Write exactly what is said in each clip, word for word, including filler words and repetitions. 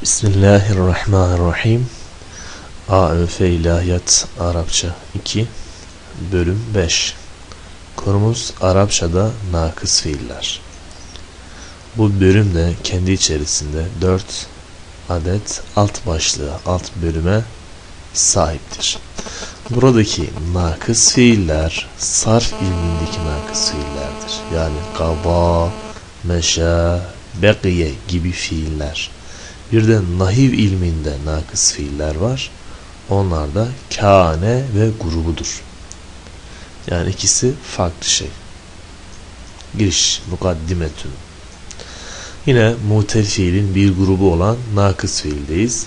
Bismillahirrahmanirrahim. A Ö F İlahiyat Arapça iki Bölüm beş. Konumuz Arapçada nakıs fiiller. Bu bölüm de kendi içerisinde dört adet alt başlığa, alt bölüme sahiptir. Buradaki nakıs fiiller sarf ilmindeki nakıs fiillerdir. Yani kaba, meşa, bekiye gibi fiiller. Bir de nahiv ilminde nakıs fiiller var. Onlar da kâne ve grubudur. Yani ikisi farklı şey. Giriş, mukaddimetün. Yine mutel fiilin bir grubu olan nakıs fiildeyiz.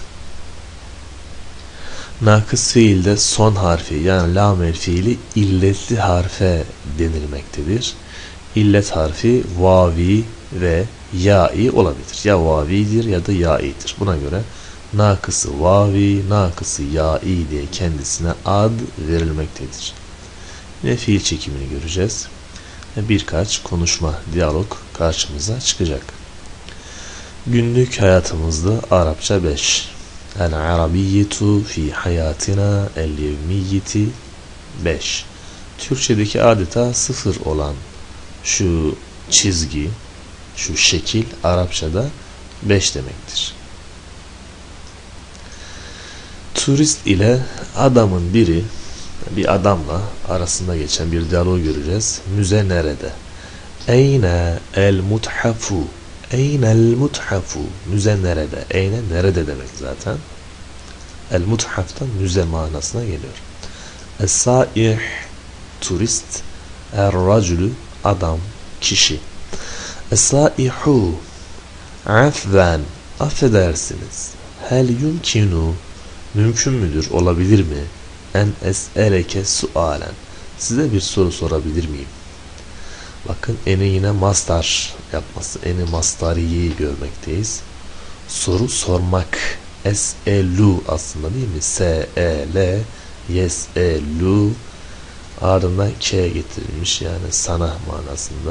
Nakıs fiilde son harfi yani lamel fiili illetli harfe denilmektedir. İllet harfi vavi ve ya'i olabilir. Ya vavidir ya da ya'idir. Buna göre nakısı vavi, nakısı ya'i diye kendisine ad verilmektedir. Yine fiil çekimini göreceğiz. Birkaç konuşma, diyalog karşımıza çıkacak. Günlük hayatımızda Arapça beş. El-Arabiyyetu fi hayatina el-yevmiyyeti beş. Türkçedeki adeta sıfır olan şu çizgi, şu şekil Arapçada beş demektir. Turist ile adamın biri, bir adamla arasında geçen bir diyalog göreceğiz. Müze nerede? Eyne el muthafu. Eyne el muthafu. Müze nerede? Eyne nerede demek zaten. El muthaftan müze manasına geliyor. Es-saih turist, er-racülü adam, kişi. Es-saihu afven affedersiniz. Hel yumkinu mümkün müdür, olabilir mi? En es'eleke sualen size bir soru sorabilir miyim? Bakın eni yine mastar yapması. Eni mastariyi görmekteyiz. Soru sormak. Es-elu aslında değil mi? S-e-l yes-elu ardından k getirilmiş yani sana manasında.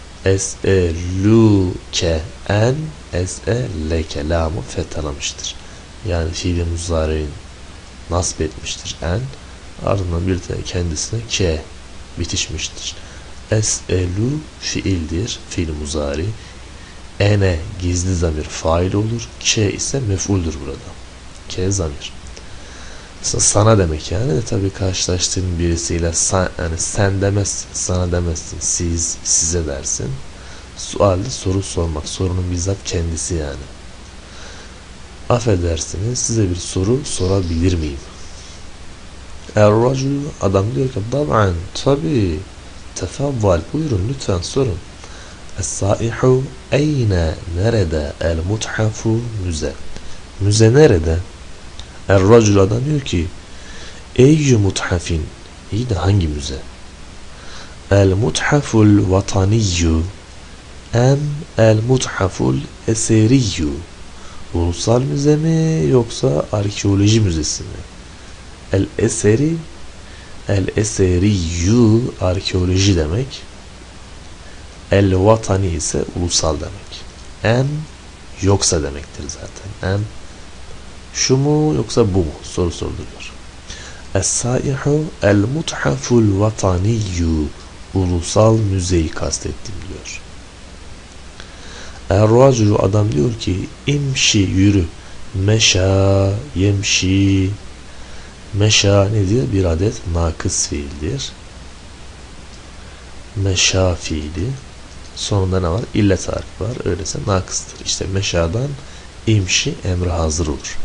Es-e-lu-ke en es-e-leke lamı fethalamıştır. Yani fiil-i muzari'nin nasb etmiştir en. Ardından bir de kendisine ke bitişmiştir. Es-elu fiildir. Fiil-i muzari. Ene gizli zamir fail olur. Ke ise mef'uldür burada. Ke zamir. Mesela sana demek yani de tabii karşılaştığın birisiyle sen, yani sen demezsin, sana demezsin, siz, size dersin. Sualde soru sormak, sorunun bizzat kendisi yani. Affedersiniz, size bir soru sorabilir miyim? Er-racül adam diyor ki dab'an tabii tefaddal buyurun lütfen sorun. Es-saihu eyne nerede el muthafu müze. Müze nerede? Er-racül adam diyor ki eyyü muthafin iyi de hangi müze? El muthaful vataniyyü em el muthaful eseriyyü. Ulusal müze mi yoksa arkeoloji müzesi mi? El eseri el eseriyyü arkeoloji demek. El vatani ise ulusal demek. Em yoksa demektir zaten. Em şu mu yoksa bu mu? Soru soruluyor. Es-saihu el muthaful vataniyyü ulusal müzeyi kastettim diyor. Er-racülü adam diyor ki imşi yürü. Meşa yemşi. Meşa nedir? Bir adet nakıs fiildir. Meşa fiili. Sonunda ne var? İllet harfi var. Öyleyse nakıstır. İşte meşadan imşi emri hazır olur.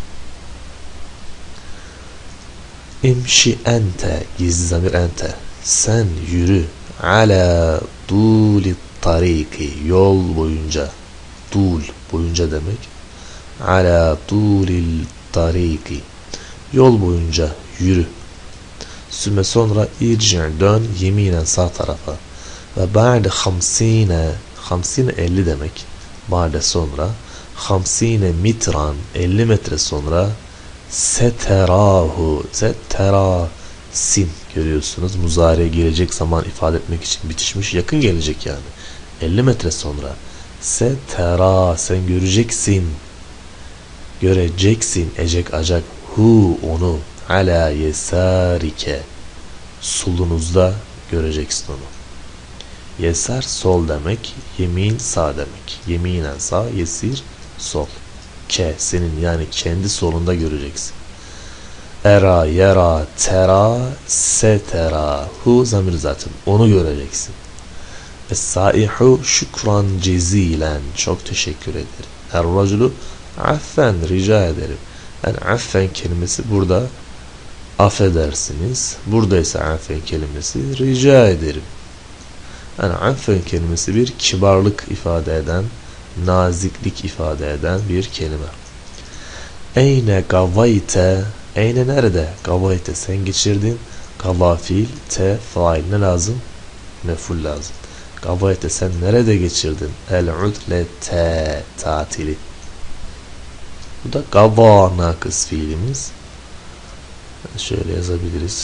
İmşi ente gizli zamir ente. Sen yürü. Ala duli tariki yol boyunca. Dul boyunca demek. Ala dulil tariki yol boyunca yürü. Sümme sonra irci' dön yeminen sağ tarafa. Ve ba'de hamsine hamsine elli demek. Ba'de sonra hamsine mitran elli metre sonra seterahu setera sin görüyorsunuz. Muzariye gelecek zaman ifade etmek için bitişmiş. Yakın gelecek yani. elli metre sonra setera sen göreceksin. Göreceksin ecek acak hu onu ala yesarike solunuzda göreceksin onu. Yesar sol demek, yemin sağ demek. Yeminen sağ, yesir sol. Ke senin yani kendi solunda göreceksin. Era, yera, tera, setera. Hu zamir zaten. Onu göreceksin. Es-saihu şükran cezilen. Çok teşekkür ederim. Er-raculu affen rica ederim. Yani affen kelimesi burada affedersiniz. Burada ise affen kelimesi rica ederim. Yani affen kelimesi bir kibarlık ifade eden, naziklik ifade eden bir kelime. Eyne gavayte, eyne nerede? Gavayte sen geçirdin. Gava fiil, te fail ne lazım? Meful lazım. Gavayte sen nerede geçirdin? El-udlete tatili. Bu da gava nakıs fiilimiz. Şöyle yazabiliriz.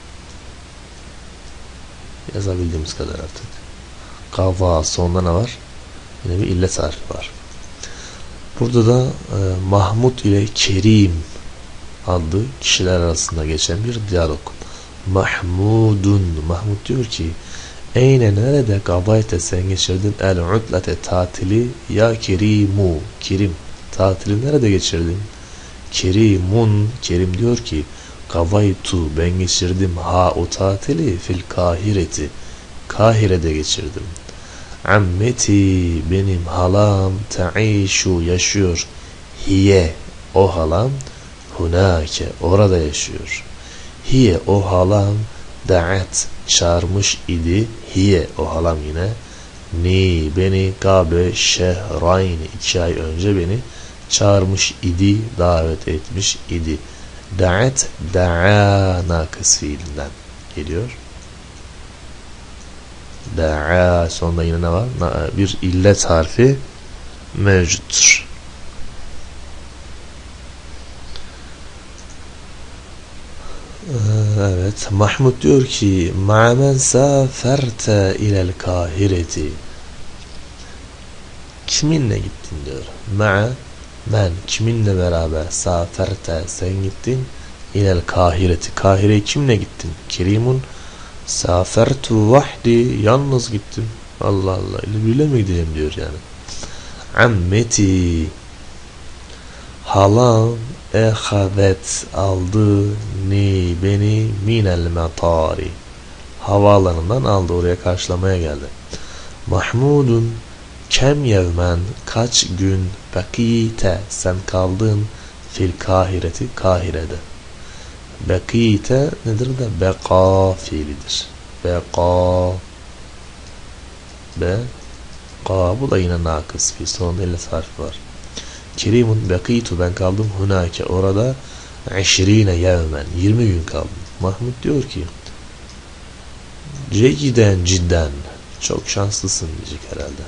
Yazabildiğimiz kadar artık. Gava sonunda ne var? Yine bir illet harfi var. Burada da e, Mahmud ile Kerim adlı kişiler arasında geçen bir diyalog. Mahmudun. Mahmud diyor ki eyne nerede gavayte sen geçirdin el-udlete tatili ya Kerimu. Kerim tatili nerede geçirdin? Kerimun. Kerim diyor ki gavaytu ben geçirdim ha o tatili fil Kahireti. Kahire'de geçirdim. Ammeti benim halam taişu yaşıyor. Hiye o halam hunake orada yaşıyor. Hiye o halam da'at çağırmış idi. Hiye o halam yine ni beni gabe şehrayn iki ay önce beni çağırmış idi, davet etmiş idi. Da'at da'a nakıs fiilinden geliyor. Da'a sonunda yine ne var? Bir illet harfi mevcuttur. Evet. Mahmud diyor ki ma'men saferte ilel Kahireti. Kiminle gittin diyor. Ma'a men kiminle beraber saferte sen gittin ilel Kahireti. Kahire'ye kimle gittin? Kerimun safertu vahdi yalnız gittim. Allah Allah. Biriyle mi gideceğim diyor yani. Ammeti halam ehavet aldı ni beni minel metari havaalanından aldı oraya karşılamaya geldi. Mahmudun kem yevmen kaç gün bekite sen kaldın fil Kahireti Kahire'de. Bekite nedir de beka fiilidir. Beka beka bu da yine nakıs fiil. Sonunda illet harfi var. Kerimun bekitu ben kaldım hunake orada işrine yevmen yirmi gün kaldım. Mahmud diyor ki ceyden cidden çok şanslısın diyecek herhalde.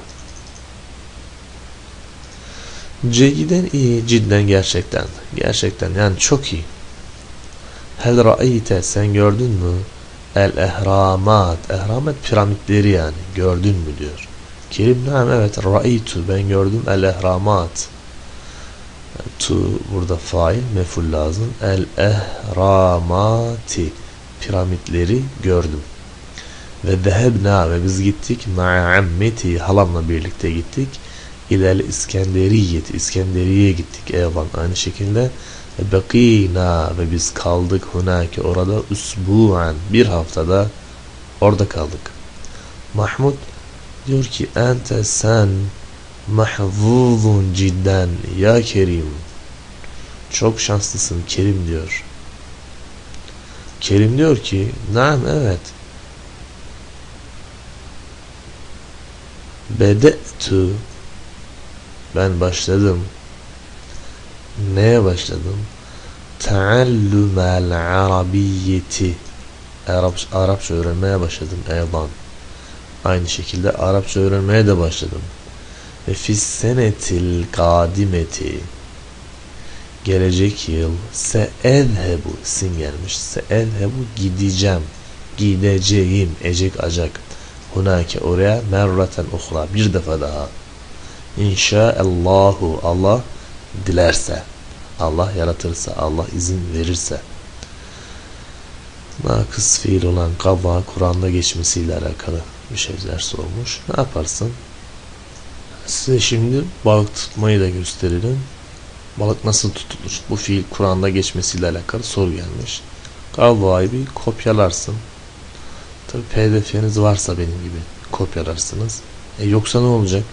Ceyden iyi, cidden gerçekten. Gerçekten yani çok iyi. Hel ra'ayte sen gördün mü? El ehramat. Ehramat piramitleri yani. Gördün mü diyor. Kerim nam evet ra'aytu ben gördüm el ehramat. Tu burada fail meful lazım. El ehramati piramitleri gördüm. Ve zehebna ve biz gittik ma'a ammeti halamla birlikte gittik. İlel İskenderiyeti İskenderiye'ye gittik eyvan aynı şekilde. Bekina ve biz kaldık hunake orada usbu'an bir haftada orada kaldık. Mahmud diyor ki ente sen mahzuzun cidden ya Kerim çok şanslısın Kerim diyor. Kerim diyor ki naam evet bede'tu ben başladım. Neye başladım? Taallumel arabiyyeti Arap, Arapça öğrenmeye başladım eyvan. Aynı şekilde Arapça öğrenmeye de başladım. Ve fis senetil kadimeti gelecek yıl seedhebu sin gelmiş. Seedhebu gideceğim. Gideceğim. Ecek acak. Hunake oraya merraten uhra bir defa daha. İnşaallahu Allah dilerse. Allah yaratırsa, Allah izin verirse. Nakıs fiil olan gavva Kur'an'da geçmesiyle alakalı bir şeyler sormuş. Ne yaparsın? Size şimdi balık tutmayı da gösterelim. Balık nasıl tutulur? Bu fiil Kur'an'da geçmesiyle alakalı soru gelmiş. Gavva'yı bir kopyalarsın. Tabi P D F'niz varsa benim gibi kopyalarsınız. E yoksa ne olacak?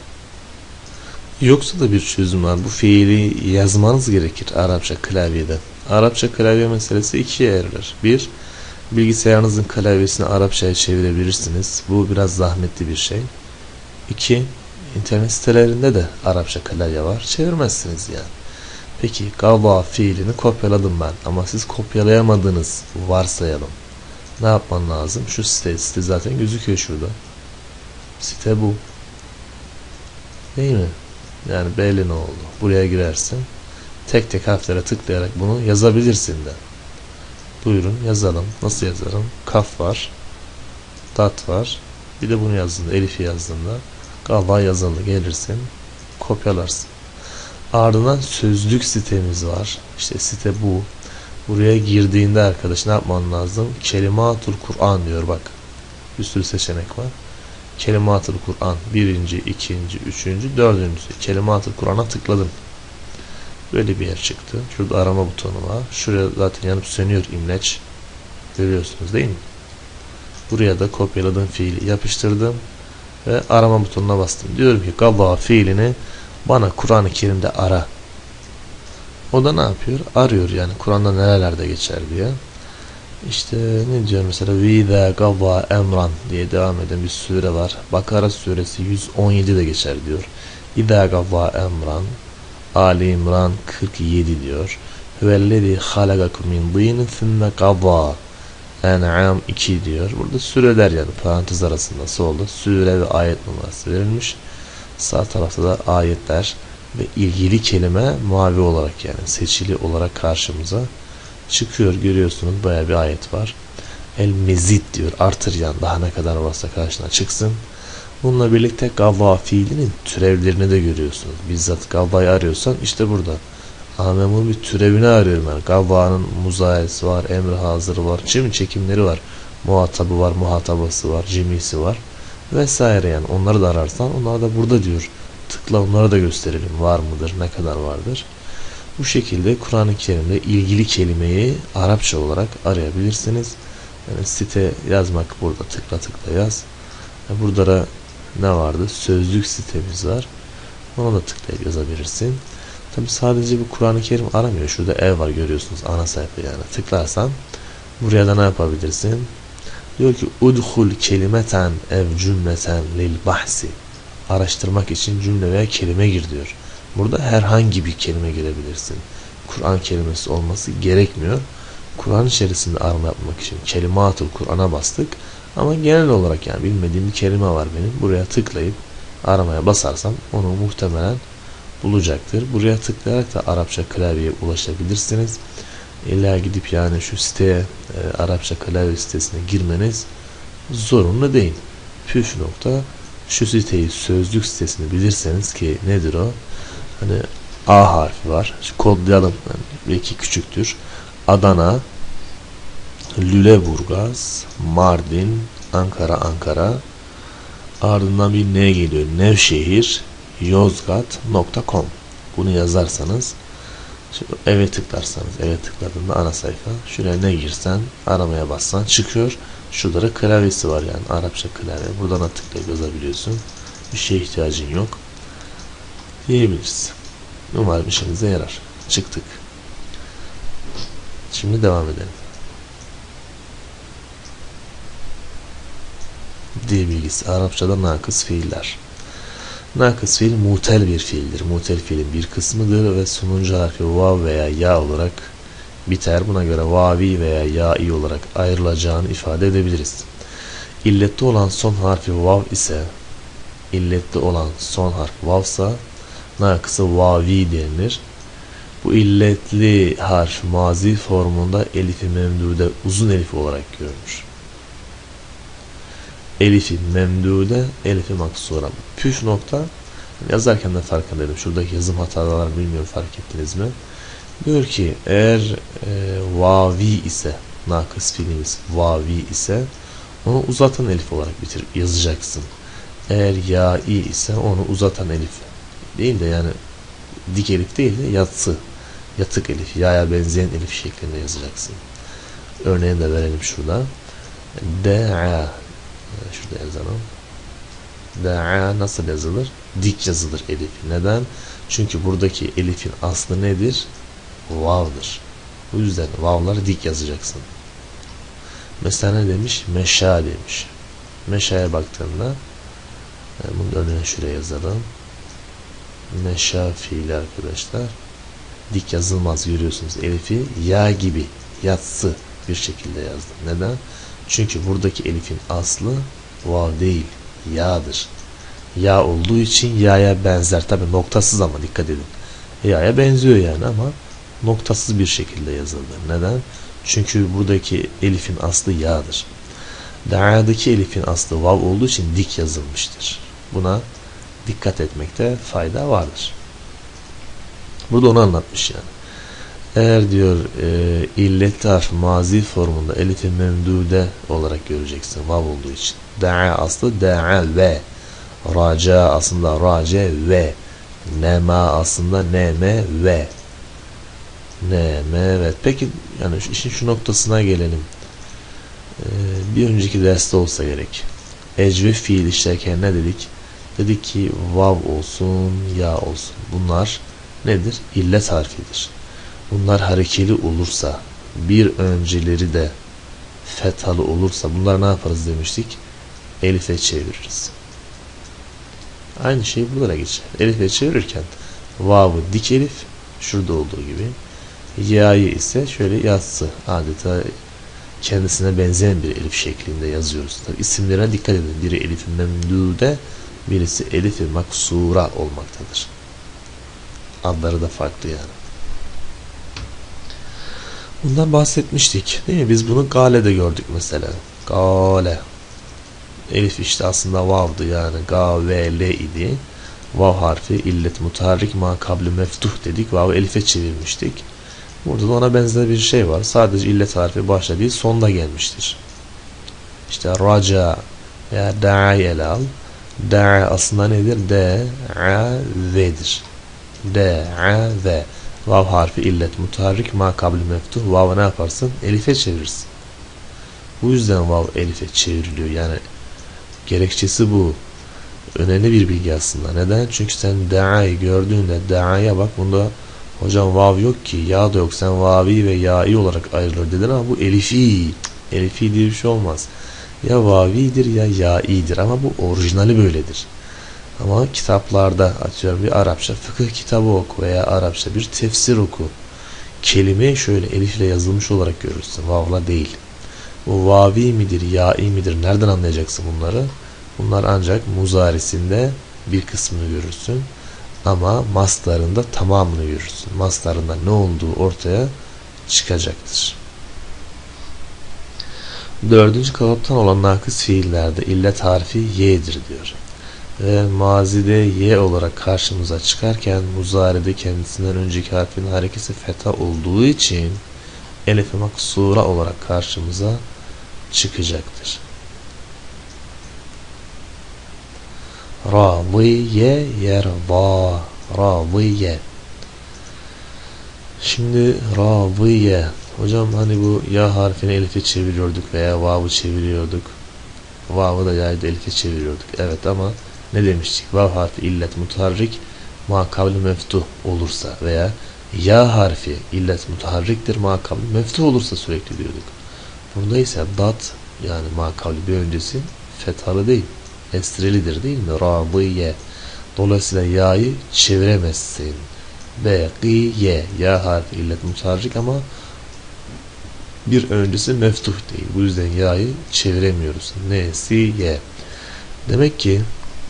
Yoksa da bir çözüm var. Bu fiili yazmanız gerekir Arapça klavyeden. Arapça klavye meselesi ikiye ayrılır. Bir, bilgisayarınızın klavyesini Arapçaya çevirebilirsiniz. Bu biraz zahmetli bir şey. İki, internet sitelerinde de Arapça klavye var. Çevirmezsiniz yani. Peki gavva fiilini kopyaladım ben ama siz kopyalayamadınız varsayalım. Ne yapman lazım? Şu site, site zaten gözüküyor şurada. Site bu. Değil mi? Yani belli ne oldu? Buraya girersin. Tek tek harflere tıklayarak bunu yazabilirsin de. Buyurun yazalım. Nasıl yazarım? Kaf var. Dat var. Bir de bunu yazdığında, Elif'i yazdığında gavva yazılı gelirsin. Kopyalarsın. Ardından sözlük sitemiz var. İşte site bu. Buraya girdiğinde arkadaş ne yapman lazım? Kelimatul Kur'an diyor bak. Bir sürü seçenek var. Kelimatul Kur'an. Birinci, ikinci, üçüncü, dördüncüsü. Kelimatul Kur'an'a tıkladım. Böyle bir yer çıktı. Şurada arama butonu var. Şuraya zaten yanıp sönüyor imleç. Görüyorsunuz değil mi? Buraya da kopyaladığım fiili yapıştırdım. Ve arama butonuna bastım. Diyorum ki gavva fiilini bana Kur'an-ı Kerim'de ara. O da ne yapıyor? Arıyor yani Kur'an'da nerelerde geçer diye. İşte ne diyor mesela Vîzâ gavvâ emran diye devam eden bir sure var. Bakara suresi yüz on yedi'de geçer diyor. İzâ gavvâ emran. Ali İmran kırk yedi diyor. Hüvellezî halagakum min dînin sümme gavvâ. En'am iki diyor. Burada süreler yani parantez arasında solda sure ve ayet numarası verilmiş. Sağ tarafta da ayetler ve ilgili kelime mavi olarak yani seçili olarak karşımıza çıkıyor. Görüyorsunuz bayağı bir ayet var. El mezid diyor. Artır yani daha ne kadar varsa karşına çıksın. Bununla birlikte gavva fiilinin türevlerini de görüyorsunuz. Bizzat gavvayı arıyorsan işte burada. Ama ben bunun bir türevini arıyorum yani. Gavva'nın muzayesi var, emri hazırı var, cim çekimleri var. Muhatabı var, muhatabası var, cimisi var. Vesaire yani. Onları da ararsan onlar da burada diyor. Tıkla onları da gösterelim. Var mıdır, ne kadar vardır. Bu şekilde Kur'an-ı Kerim'de ilgili kelimeyi Arapça olarak arayabilirsiniz. Yani site yazmak burada tıkla tıkla yaz. Burada da ne vardı? Sözlük sitemiz var. Ona da tıklayıp yazabilirsin. Tabi sadece bu Kur'an-ı Kerim aramıyor. Şurada ev var görüyorsunuz. Ana sayfa yani. Tıklarsan buraya da ne yapabilirsin? Diyor ki udhul kelimeten ev cümleten lil bahsi. Araştırmak için cümle veya kelime gir diyor. Burada herhangi bir kelime girebilirsin. Kur'an kelimesi olması gerekmiyor. Kur'an içerisinde arama yapmak için kelimatul Kur'an'a bastık. Ama genel olarak yani bilmediğim bir kelime var benim. Buraya tıklayıp aramaya basarsam onu muhtemelen bulacaktır. Buraya tıklayarak da Arapça klavyeye ulaşabilirsiniz. İlla gidip yani şu siteye e, Arapça klavye sitesine girmeniz zorunlu değil. Püf nokta şu siteyi sözlük sitesini bilirseniz ki nedir o? Hani A harfi var. Şu kodlayalım. Yani belki küçüktür. Adana, Lüleburgaz, Mardin, Ankara, Ankara. Ardından bir ne geliyor? Nevşehir, Yozgat nokta com. Bunu yazarsanız eve tıklarsanız eve tıkladığında ana sayfa. Şuraya ne girsen aramaya bassan çıkıyor. Şurada da klavyesi var yani Arapça klavye. Buradan tıklayıp yazabiliyorsun. Bir şeye ihtiyacın yok. Diyebiliriz. Umarım işinize yarar. Çıktık. Şimdi devam edelim. Dil bilgisi. Arapçada nakıs fiiller. Nakıs fiil mutel bir fiildir. Mutel fiilin bir kısmıdır ve sonuncu harfi vav veya ya olarak biter. Buna göre vavi veya ya'i olarak ayrılacağını ifade edebiliriz. İlletli olan son harfi vav ise illetli olan son harf vavsa nakısı vavi denilir. Bu illetli harf mazi formunda elifi memdude uzun elif olarak görünür. Elifi memdude, elifi maksura. Püf nokta yazarken de farkındaydım. Şuradaki yazım hataları bilmiyorum fark ettiniz mi? Diyor ki eğer e, vavi ise, nakıs fiilimiz vavi ise onu uzatan elif olarak bitirip yazacaksın. Eğer ya'i ise onu uzatan elif değil de, yani dik elif değil de yatsı, yatık elif, ya'ya benzeyen elif şeklinde yazacaksın. Örneğini de verelim şurada. Da'a, şurada yazalım. Da'a nasıl yazılır? Dik yazılır elif. Neden? Çünkü buradaki elifin aslı nedir? Vav'dır. Bu yüzden vav'ları dik yazacaksın. Mesela ne demiş? Meşa demiş. Meşa'ya baktığında, yani bunun önüne şuraya yazalım. Meşa fiili arkadaşlar. Dik yazılmaz, görüyorsunuz. Elifi ya gibi yatsı bir şekilde yazdım. Neden? Çünkü buradaki elifin aslı vav değil, ya'dır. Ya olduğu için ya'ya benzer. Tabi noktasız ama dikkat edin. Ya'ya benziyor yani ama noktasız bir şekilde yazıldı. Neden? Çünkü buradaki elifin aslı ya'dır. Da'adaki elifin aslı vav olduğu için dik yazılmıştır. Buna dikkat etmekte fayda vardır. Burada onu anlatmış yani. Eğer diyor e, illetli harf mazi formunda elif-i memdude olarak göreceksin vav olduğu için. Da'a aslı da'a ve, raca aslında race ve, nema aslında neme ve, neme evet. Peki yani şu, işin şu noktasına gelelim. Ee, bir önceki derste olsa gerek. Ecve fiil işlerken ne dedik? Dedik ki vav olsun, ya olsun. Bunlar nedir? İllet harfidir. Bunlar harekeli olursa, bir önceleri de fethalı olursa bunlar ne yaparız demiştik? Elif'e çeviririz. Aynı şey burada da geçer. Elif'e çevirirken vav'ı dik elif, şurada olduğu gibi, ya'yı ise şöyle yatsı, adeta kendisine benzeyen bir elif şeklinde yazıyoruz. Tabii isimlerine dikkat edin. Biri elif-i memdude, birisi elif-i maksura olmaktadır. Adları da farklı yani. Bundan bahsetmiştik değil mi? Biz bunu Gale'de gördük mesela. Gale. Elif işte aslında vav'dı yani. Ga ve le idi. Vav harfi illet mutaharrik ma kabli meftuh dedik. Vav'ı elife çevirmiştik. Burada da ona benzer bir şey var. Sadece illet harfi başta değil sonda gelmiştir. İşte raca veya da'a'yı ele al. Da'a aslında nedir? Da'a ve'dir. Da'a ve. Vav harfi illet mutaharrik ma kabli meftuh. Vav'ı ne yaparsın? Elife çevirirsin. Bu yüzden vav elife çevriliyor. Yani gerekçesi bu. Önemli bir bilgi aslında. Neden? Çünkü sen da'a'yı gördüğünde da'a'ya bak, bunda hocam vav yok ki, ya da yok, sen vavi ve ya'i olarak ayrılır dedin ama bu elifi. Elifi diye bir şey olmaz. Ya vavidir ya ya'idir ama bu orijinali böyledir. Ama kitaplarda atıyorum bir Arapça fıkıh kitabı oku veya Arapça bir tefsir oku. Kelime şöyle elifle yazılmış olarak görürsün. Vavla değil. Bu vavi midir, ya'i midir? Nereden anlayacaksın bunları? Bunlar ancak muzarisinde bir kısmını görürsün. Ama maslarında tamamını görürsün. Maslarında ne olduğu ortaya çıkacaktır. Dördüncü kalıptan olan nakıs fiillerde illet harfi y'dir diyor. Ve mazide y olarak karşımıza çıkarken muzaride kendisinden önceki harfin harekesi fetha olduğu için elif-i maksura olarak karşımıza çıkacaktır. Radiye yerda, radiye. Şimdi radiye. Hocam hani bu ya harfini elife çeviriyorduk veya vav'ı çeviriyorduk. Vav'ı da ya'yı da elife çeviriyorduk. Evet ama ne demiştik? Vav harfi illet mutaharrik ma kabli meftuh olursa veya ya harfi illet mutaharriktir ma kabli meftuh olursa sürekli diyorduk. Burada ise dat yani ma kabli bir öncesi fethalı değil, esrelidir değil mi? Radiye. Dolayısıyla ya'yı çeviremezsin. Beqiye. Ya harfi illet mutaharrik ama bir öncesi meftuh değil. Bu yüzden ya'yı çeviremiyoruz. Nesiye. Demek ki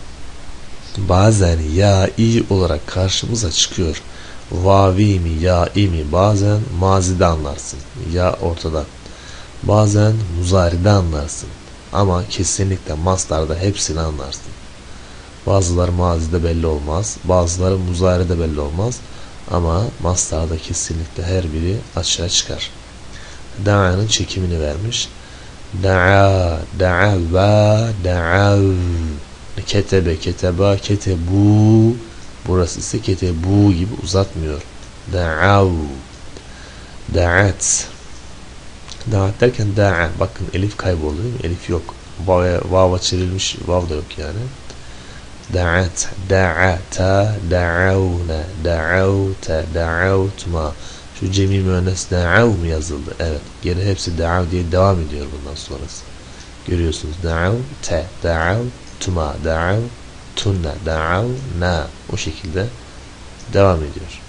bazen ya'i olarak karşımıza çıkıyor. Vavi mi, ya'i mi? Bazen mazide anlarsın. Ya ortada. Bazen muzaride anlarsın. Ama kesinlikle maslarda hepsini anlarsın. Bazıları mazide belli olmaz. Bazıları muzaride belli olmaz. Ama mastarda kesinlikle her biri açığa çıkar. Da'anın çekimini vermiş. Da'a, da'ava, da'av. Ketebe, keteba, ketebu. Burası ise ketebu gibi uzatmıyor. Da'av. Da'at. Da'at derken da'a. Bakın elif kayboldu değil mi? Elif yok. Vava çevrilmiş. Vav da yok yani. Da'at, da'ata, da'avna, da'avta, da'avtuma. Şu cemi müennes da'av mı yazıldı? Evet. Gene hepsi da'av diye devam ediyor bundan sonrası. Görüyorsunuz. Da'av, te, da'av, tuma, da'av, tunna, da'av, na. O şekilde devam ediyor.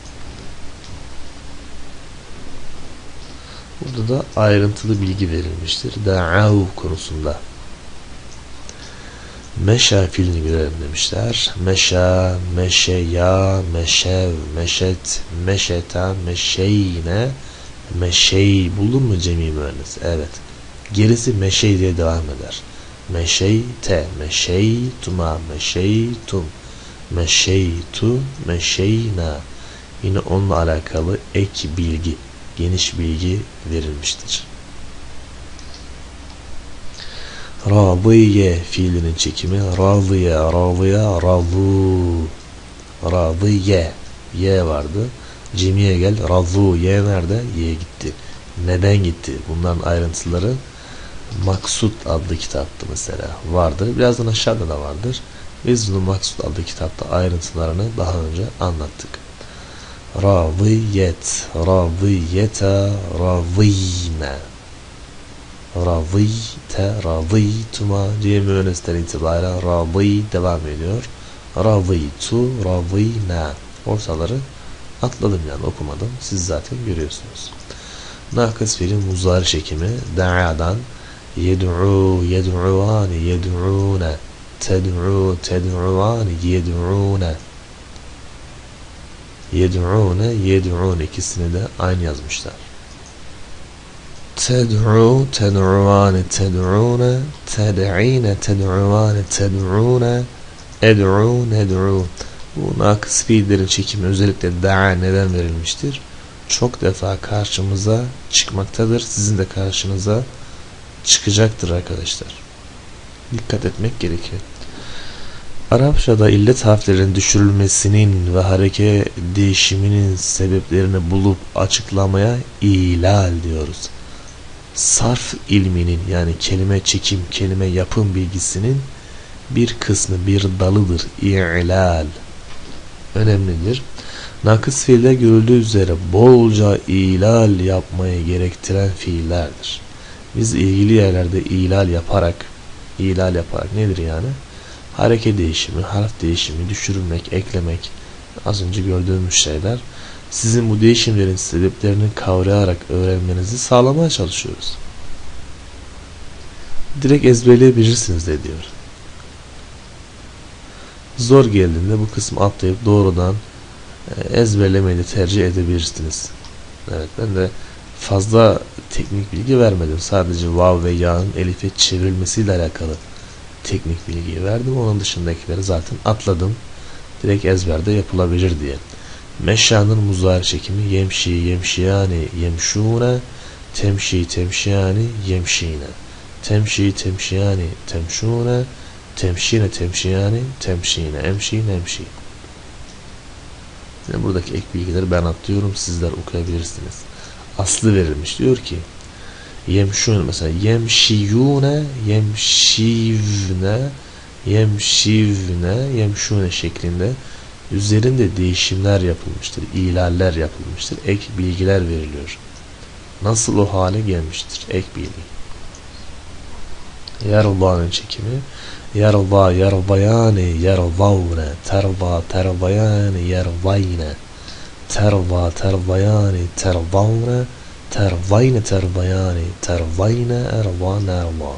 Burada da ayrıntılı bilgi verilmiştir. Da'av konusunda. Meşa fiilini görelim demişler. Meşa, meşeya, meşev, meşet, meşeta, meşeyne, meşey. Buldun mu cemi mühendis? Evet. Gerisi meşey diye devam eder. Meşey te, meşey tuma, meşey tum, meşey tu, meşeyna. Yine onunla alakalı ek bilgi, geniş bilgi verilmiştir. Radiye fiilinin çekimi. Radiye, radiye, radu. Radiye. Y vardı. Cemiye gel. Radu. Y nerede? Y gitti. Neden gitti? Bunların ayrıntıları Maksut adlı kitapta mesela vardır. Birazdan aşağıda da vardır. Biz bunu Maksut adlı kitapta ayrıntılarını daha önce anlattık. Radiyet, radiyeta, radiyne. Radiyte, radiytuma diye müennesten itibaren radiy devam ediyor. Radiytu, radiyna. Ortaları atladım yani okumadım. Siz zaten görüyorsunuz. Nakıs fiilin muzari çekimi. Da'adan yed'u, yed'uani, yed'une. Ted'u, ted'uani, yed'une. Yed'une, yed'une ikisini de aynı yazmışlar. Ted'u, ted'uani, ted'une. Ted'ine, ted'uani, ted'une. Ed'u, ned'u. Bu nakıs fiillerin çekimi özellikle da'a neden verilmiştir? Çok defa karşımıza çıkmaktadır. Sizin de karşınıza çıkacaktır arkadaşlar. Dikkat etmek gerekiyor. Arapçada illet harflerin düşürülmesinin ve hareke değişiminin sebeplerini bulup açıklamaya ilal diyoruz. Sarf ilminin yani kelime çekim, kelime yapım bilgisinin bir kısmı, bir dalıdır. İ'lal. Önemlidir. Nakıs fiiller görüldüğü üzere bolca ilal yapmayı gerektiren fiillerdir. Biz ilgili yerlerde ilal yaparak, ilal yaparak nedir yani? Hareke değişimi, harf değişimi, düşürülmek, eklemek, az önce gördüğümüz şeyler. Sizin bu değişimlerin sebeplerini kavrayarak öğrenmenizi sağlamaya çalışıyoruz. Direkt ezberleyebilirsiniz de diyor. Zor geldiğinde bu kısmı atlayıp doğrudan ezberlemeyi de tercih edebilirsiniz. Evet, ben de fazla teknik bilgi vermedim. Sadece vav ve ya'nın elife çevrilmesiyle alakalı teknik bilgiyi verdim. Onun dışındakileri zaten atladım. Direkt ezberde yapılabilir diye. Meşşa'nın muzari çekimi yemşi, yemşiyani, yemşune, temşi, temşiyani, yemşine. Temşi, temşiyani, temşune, temşine, temşiyani, temşine, emşine, emşi. Yani buradaki ek bilgileri ben atlıyorum. Sizler okuyabilirsiniz. Aslı verilmiş. Diyor ki yemşun mesela yemşiyune, yemşivne, yemşivne, yemşune şeklinde üzerinde değişimler yapılmıştır. İlaller yapılmıştır. Ek bilgiler veriliyor. Nasıl o hale gelmiştir? Ek bilgi. Yarıldağ'ın çekimi yarılda, yarılbayani, yarıldavne, terva, tervayani, yarıldayne, terva, tervayani, tervavne, tervayne, tervayani, tervayne, erva, nerva.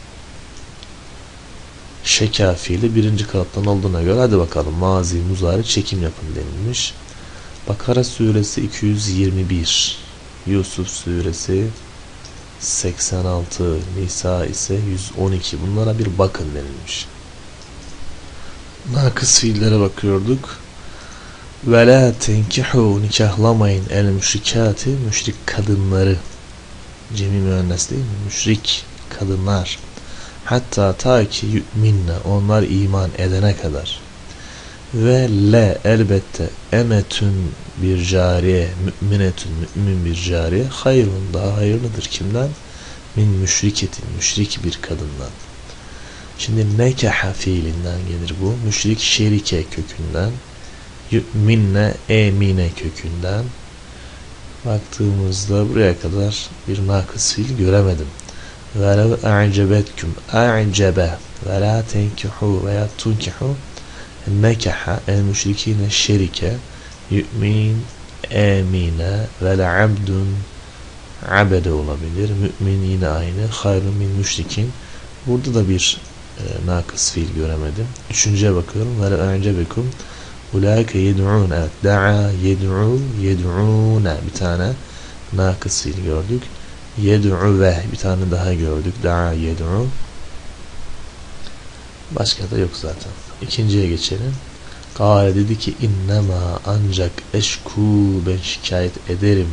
Şeka fiili birinci kalıptan olduğuna göre hadi bakalım mazi, muzari çekim yapın denilmiş. Bakara suresi iki yüz yirmi bir, Yusuf suresi seksen altı, Nisa ise yüz on iki. Bunlara bir bakın denilmiş. Nakıs fiillere bakıyorduk. Ve la tenkihu nikahlamayın el müşrikati müşrik kadınları. Cemi müennes değil mi? Müşrik kadınlar. Hatta ta ki yu'minne onlar iman edene kadar. Ve le elbette emetün bir cariye, müminetün mümin bir cariye hayrun daha hayırlıdır kimden? Min müşriketin müşrik bir kadından. Şimdi nekaha fiilinden gelir bu. Müşrik şerike kökünden. Yu'minne emine kökünden. Baktığımızda buraya kadar bir nakıs fiil göremedim. Velev a'cebetküm a'cebe ve la tenkihu veya tunkihu nekaha el müşrikine şerike yu'min emine ve la abdun abede olabilir. Mümin yine aynı. Hayrun min müşrikin. Burada da bir e, nakıs fiil göremedim. Üçüncüye bakıyorum. Velev a'cebekum ulaike yed'un. Evet. Da'a yed'u yed'una. Bir tane nakıs fiil gördük. Yed'u ve bir tane daha gördük. Da'a yed'u. Başka da yok zaten. İkinciye geçelim. Kâle dedi ki innema ancak eşku ben şikayet ederim.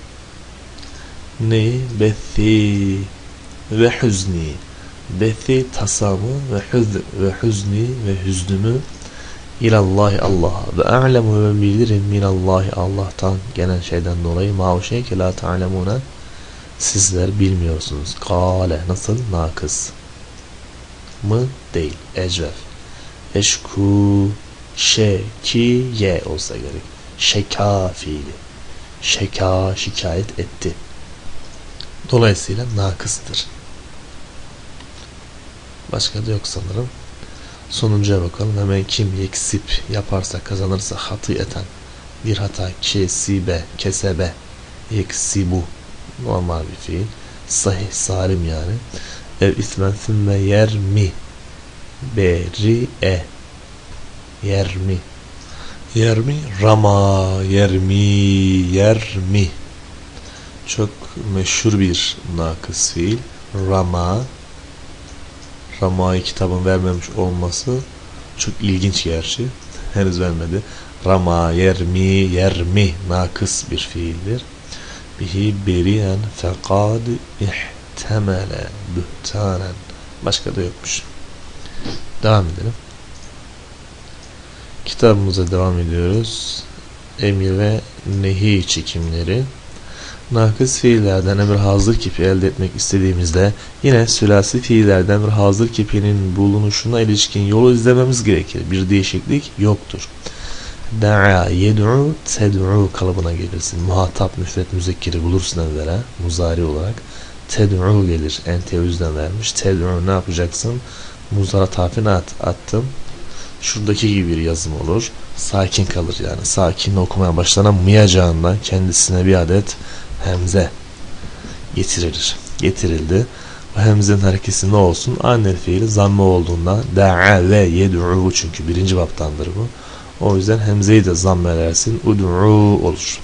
Neyi? Bethi ve hüzni. Bethi tasamı ve, hüz ve hüzni ve hüznümü ilallahi Allah'a ve a'lemu ve bilirim minallahi Allah'tan gelen şeyden dolayı ma o şey ki la ta'lemuna sizler bilmiyorsunuz. Kâle nasıl? Nakıs mı? Değil. Ecvef. Eşku şeki ye olsa gerek. Şeka fiili. Şeka şikayet etti. Dolayısıyla nakıstır. Başka da yok sanırım. Sonuncuya bakalım. Hemen kim yeksip yaparsa kazanırsa hatı eten bir hata kesibe kesebe yeksibu normal bir fiil. Sahih salim yani. Ev ismen sümme yermi beri e yermi yermi rama yermi yermi çok meşhur bir nakıs fiil. Rama Rama'yı kitabın vermemiş olması çok ilginç gerçi. Henüz vermedi. Rama yermi yermi nakıs bir fiildir. Bihi beriyen fekad ihtemele bühtanen. Başka da yokmuş. Devam edelim. Kitabımıza devam ediyoruz. Emir ve nehi çekimleri. Nakıs fiillerden emir hazır kipi elde etmek istediğimizde yine sülasi fiillerden bir hazır kipinin bulunuşuna ilişkin yolu izlememiz gerekir. Bir değişiklik yoktur. Da'a yed'u ted'u kalıbına gelirsin. Muhatap müfret müzekkeri bulursun evvela muzari olarak. Ted'u gelir. Entevüzden vermiş. Ted'u ne yapacaksın? Muzara tarifini at, attım. Şuradaki gibi bir yazım olur. Sakin kalır yani. Sakin okumaya başlanamayacağından kendisine bir adet hemze getirilir. Getirildi. Bu hemzenin hareketi ne olsun? Anel fiili zamme olduğundan da'a ve yed'u çünkü birinci baptandır bu. O yüzden hemzeyi de zammelersin. Ud'u olur.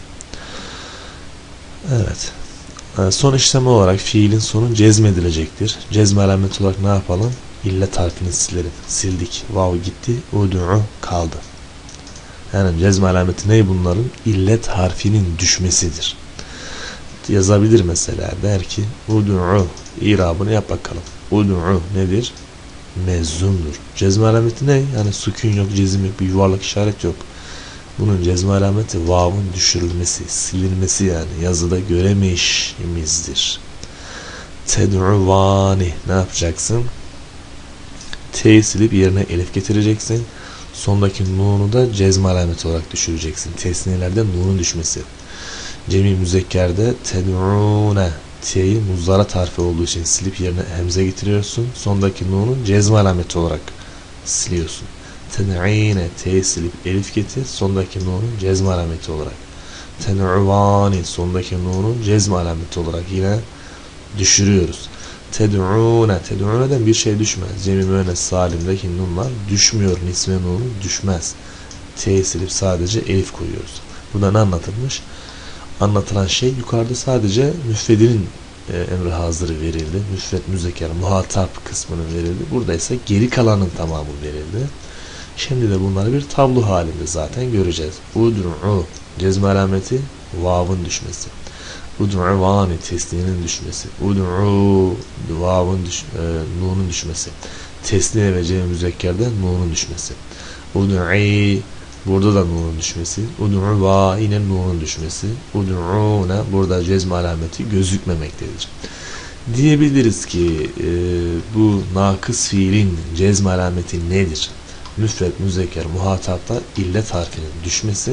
Evet. Son işlem olarak fiilin sonu cezmedilecektir. Cezme alameti olarak ne yapalım? İllet harfini silerim. Sildik. Vav gitti. Ud'u kaldı. Yani cezme alameti ne bunların? İllet harfinin düşmesidir. Yazabilir mesela. Der ki Ud'u irabını yap bakalım. Ud'u nedir? Mezzumdur. Cezme alameti ne? Yani sükun yok, cezim yok, bir yuvarlak işaret yok. Bunun cezme alameti vav'ın düşürülmesi, silinmesi yani yazıda göremeyişimizdir. Ted'uvani ne yapacaksın? T'yi silip yerine elif getireceksin. Sondaki nunu da cezme alameti olarak düşüreceksin. Tesniyelerde nunun düşmesi. Cemi müzekkerde ted'une T'yi muzdara tarifi olduğu için silip yerine hemze getiriyorsun. Sondaki nunun cezme alameti olarak siliyorsun. Ten'ine T'yi silip elif getir. Sondaki nunun cezme alameti olarak. Ten'uvani sondaki nunun cezme alameti olarak yine düşürüyoruz. Ted'une Ted'une'den bir şey düşmez. Cemi müennes salimdeki nunlar düşmüyor. Nisve nunu düşmez. T'yi silip sadece elif koyuyoruz. Burada ne anlatılmış? Anlatılan şey yukarıda sadece müfredinin e, emri hazırı verildi. Müfred müzekker muhatap kısmının verildi. Burada ise geri kalanın tamamı verildi. Şimdi de bunları bir tablo halinde zaten göreceğiz. Ud'u cezm alameti vav'ın düşmesi. Ud'u vani tesniyenin düşmesi. Ud'u vav'ın düş, e, nunun düşmesi. Tesniye ve cem müzekkerden nunun düşmesi. Ud'i burada da nunun düşmesi. Ud'u va yine nunun düşmesi. Ud'una burada cezm alameti gözükmemektedir. Diyebiliriz ki e, bu nakıs fiilin cezm alameti nedir? Müfret, müzekker, muhatapta illet harfinin düşmesi.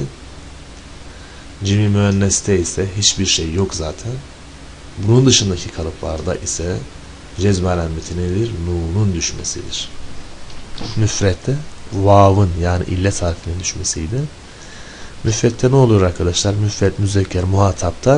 Cemi müenneste ise hiçbir şey yok zaten. Bunun dışındaki kalıplarda ise cezm alameti nedir? Nunun düşmesidir. Müfrette vav'ın yani illet harfinin düşmesiydi. Müfrette ne olur arkadaşlar? Müfret, müzekker, muhatapta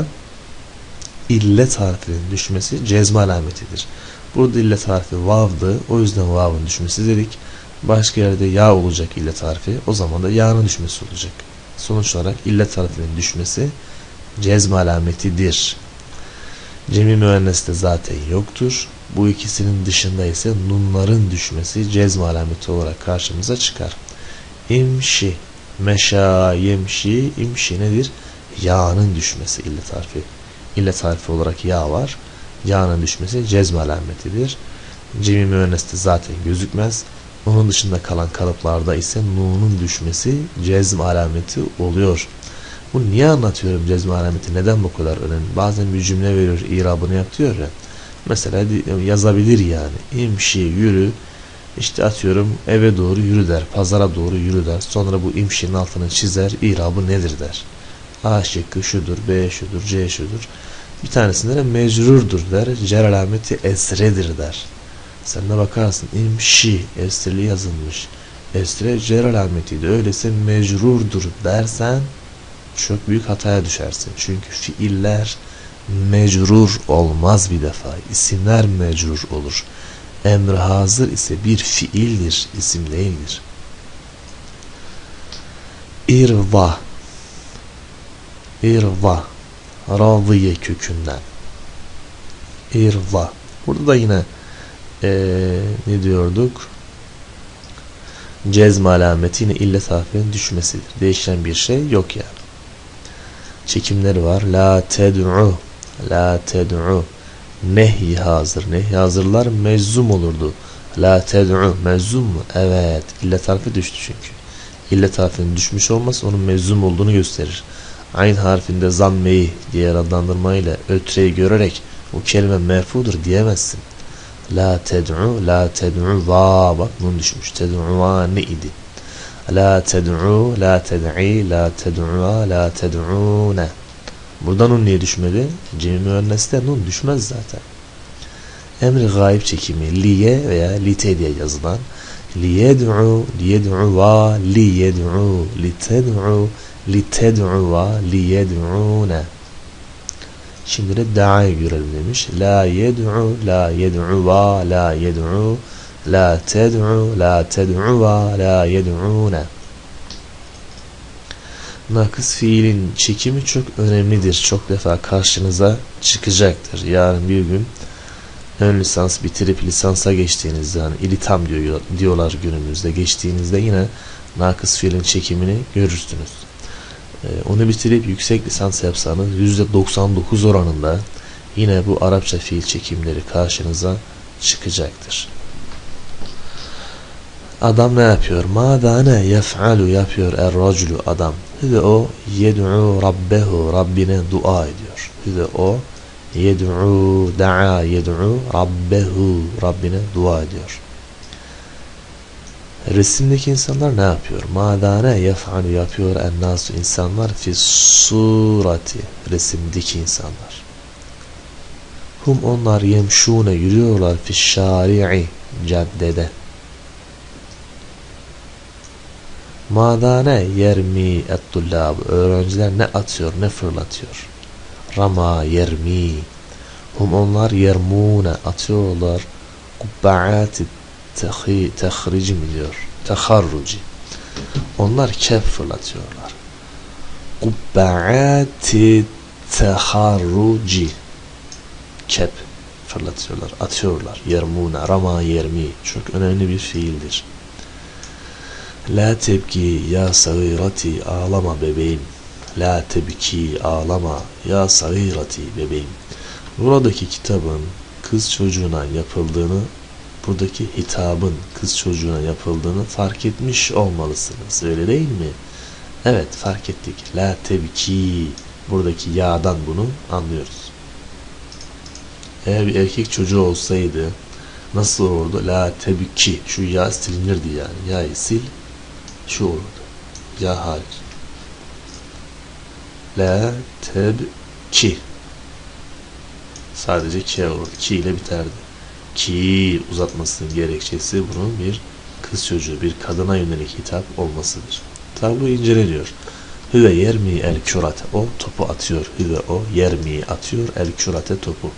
illet harfinin düşmesi cezm alametidir. Burada illet harfi vav'dı. O yüzden vav'ın düşmesi dedik. Başka yerde ya olacak illet harfi. O zaman da ya'nın düşmesi olacak. Sonuç olarak illet harfinin düşmesi cezm alametidir. Cemi müenneste zaten yoktur. Bu ikisinin dışında ise nunların düşmesi cezm alameti olarak karşımıza çıkar. İmşi, meşa, yemşi, imşi nedir? Ya'nın düşmesi illet harfi. İllet harfi olarak ya var. Ya'nın düşmesi cezm alametidir. Cemi müenneste zaten gözükmez. Onun dışında kalan kalıplarda ise nunun düşmesi cezm alameti oluyor. Bunu niye anlatıyorum cezm alameti? Neden bu kadar önemli? Bazen bir cümle veriyor, irabını yapıyor ya. Mesela yazabilir yani. İmşi, yürü. İşte atıyorum eve doğru yürü der. Pazara doğru yürü der. Sonra bu imşinin altını çizer. İrabı nedir der. A şıkkı şudur, B şudur, C şudur. Bir tanesinde de mecrurdur der. Cer alameti esredir der. Sen de bakarsın imşi esrili yazılmış. Esre cer alametiydi. Öyleyse mecrurdur dersen çok büyük hataya düşersin. Çünkü fiiller mecrur olmaz bir defa. İsimler mecrur olur. Emr hazır ise bir fiildir, isim değildir. İrva İrva Radiye kökünden İrva. Burada da yine ee, ne diyorduk? Cezm alameti yine illet harfinin düşmesidir. Değişen bir şey yok yani. Çekimleri var. La ted'u La ted'u Nehy hazır. Nehy hazırlar meczum olurdu. La ted'u meczum mu? Evet. İllet harfi düştü çünkü. İllet harfinin düşmüş olması onun meczum olduğunu gösterir. Ayn harfinde zammeyi diğer adlandırmayla ötreyi görerek o kelime merfudur diyemezsin. La ted'u La ted'u va bak nun düşmüş. Ted'u va ne idi? La ted'u La ted'i La ted'u La ted'une. Burada nun niye düşmedi? Cemi müenneste nun düşmez zaten. Emri gayb çekimi liye veya lite diye yazılan liyed'u liyed'u va liyed'u lited'u lited'u va liyed'une. Şimdi de da'yı görelim demiş. La yed'u la yed'u va la yed'u la ted'u la ted'u va la yed'une. Nakıs fiilin çekimi çok önemlidir. Çok defa karşınıza çıkacaktır. Yarın bir gün ön lisans bitirip lisansa geçtiğinizde hani ilitam diyor, diyorlar günümüzde geçtiğinizde yine nakıs fiilin çekimini görürsünüz. Ee, onu bitirip yüksek lisans yapsanız yüzde doksan dokuz oranında yine bu Arapça fiil çekimleri karşınıza çıkacaktır. Adam ne yapıyor? Madane yef'alu yapıyor er-raculu adam. Ve o yed'u rabbehu Rabbine dua ediyor. Ve o yed'u da'a yed'u rabbehu Rabbine dua ediyor. Resimdeki insanlar ne yapıyor? Madane yef'alu yapıyor en-nasu insanlar fi surati resimdeki insanlar. Hum onlar yemşune yürüyorlar fi şari'i caddede. Madane yermi et-tullab öğrenciler ne atıyor ne fırlatıyor. Rama yermi hum onlar yermune atıyorlar kubbaati tehrici mi diyor teharruci onlar kep fırlatıyorlar. Kubbaati teharruci kep fırlatıyorlar atıyorlar. Yermune rama yermi çok önemli bir fiildir. La tebki ya sagirati, ağlama bebeğim. La tebki, ağlama ya sagirati, bebeğim. Buradaki kitabın kız çocuğuna yapıldığını, buradaki hitabın kız çocuğuna yapıldığını fark etmiş olmalısınız. Öyle değil mi? Evet, fark ettik. La tebki, buradaki ya'dan bunu anlıyoruz. Eğer bir erkek çocuğu olsaydı nasıl olurdu? La tebki, şu ya silinirdi yani. Ya'yı sil, şu olurdu. Ya hariç. La tebki. Sadece ki olur. Ki ile biterdi. Ki uzatmasının gerekçesi bunun bir kız çocuğu, bir kadına yönelik hitap olmasıdır. Tablo inceleniyor. Hüve yermi el kürate. O topu atıyor. Hüve o yermi atıyor el kürate topu.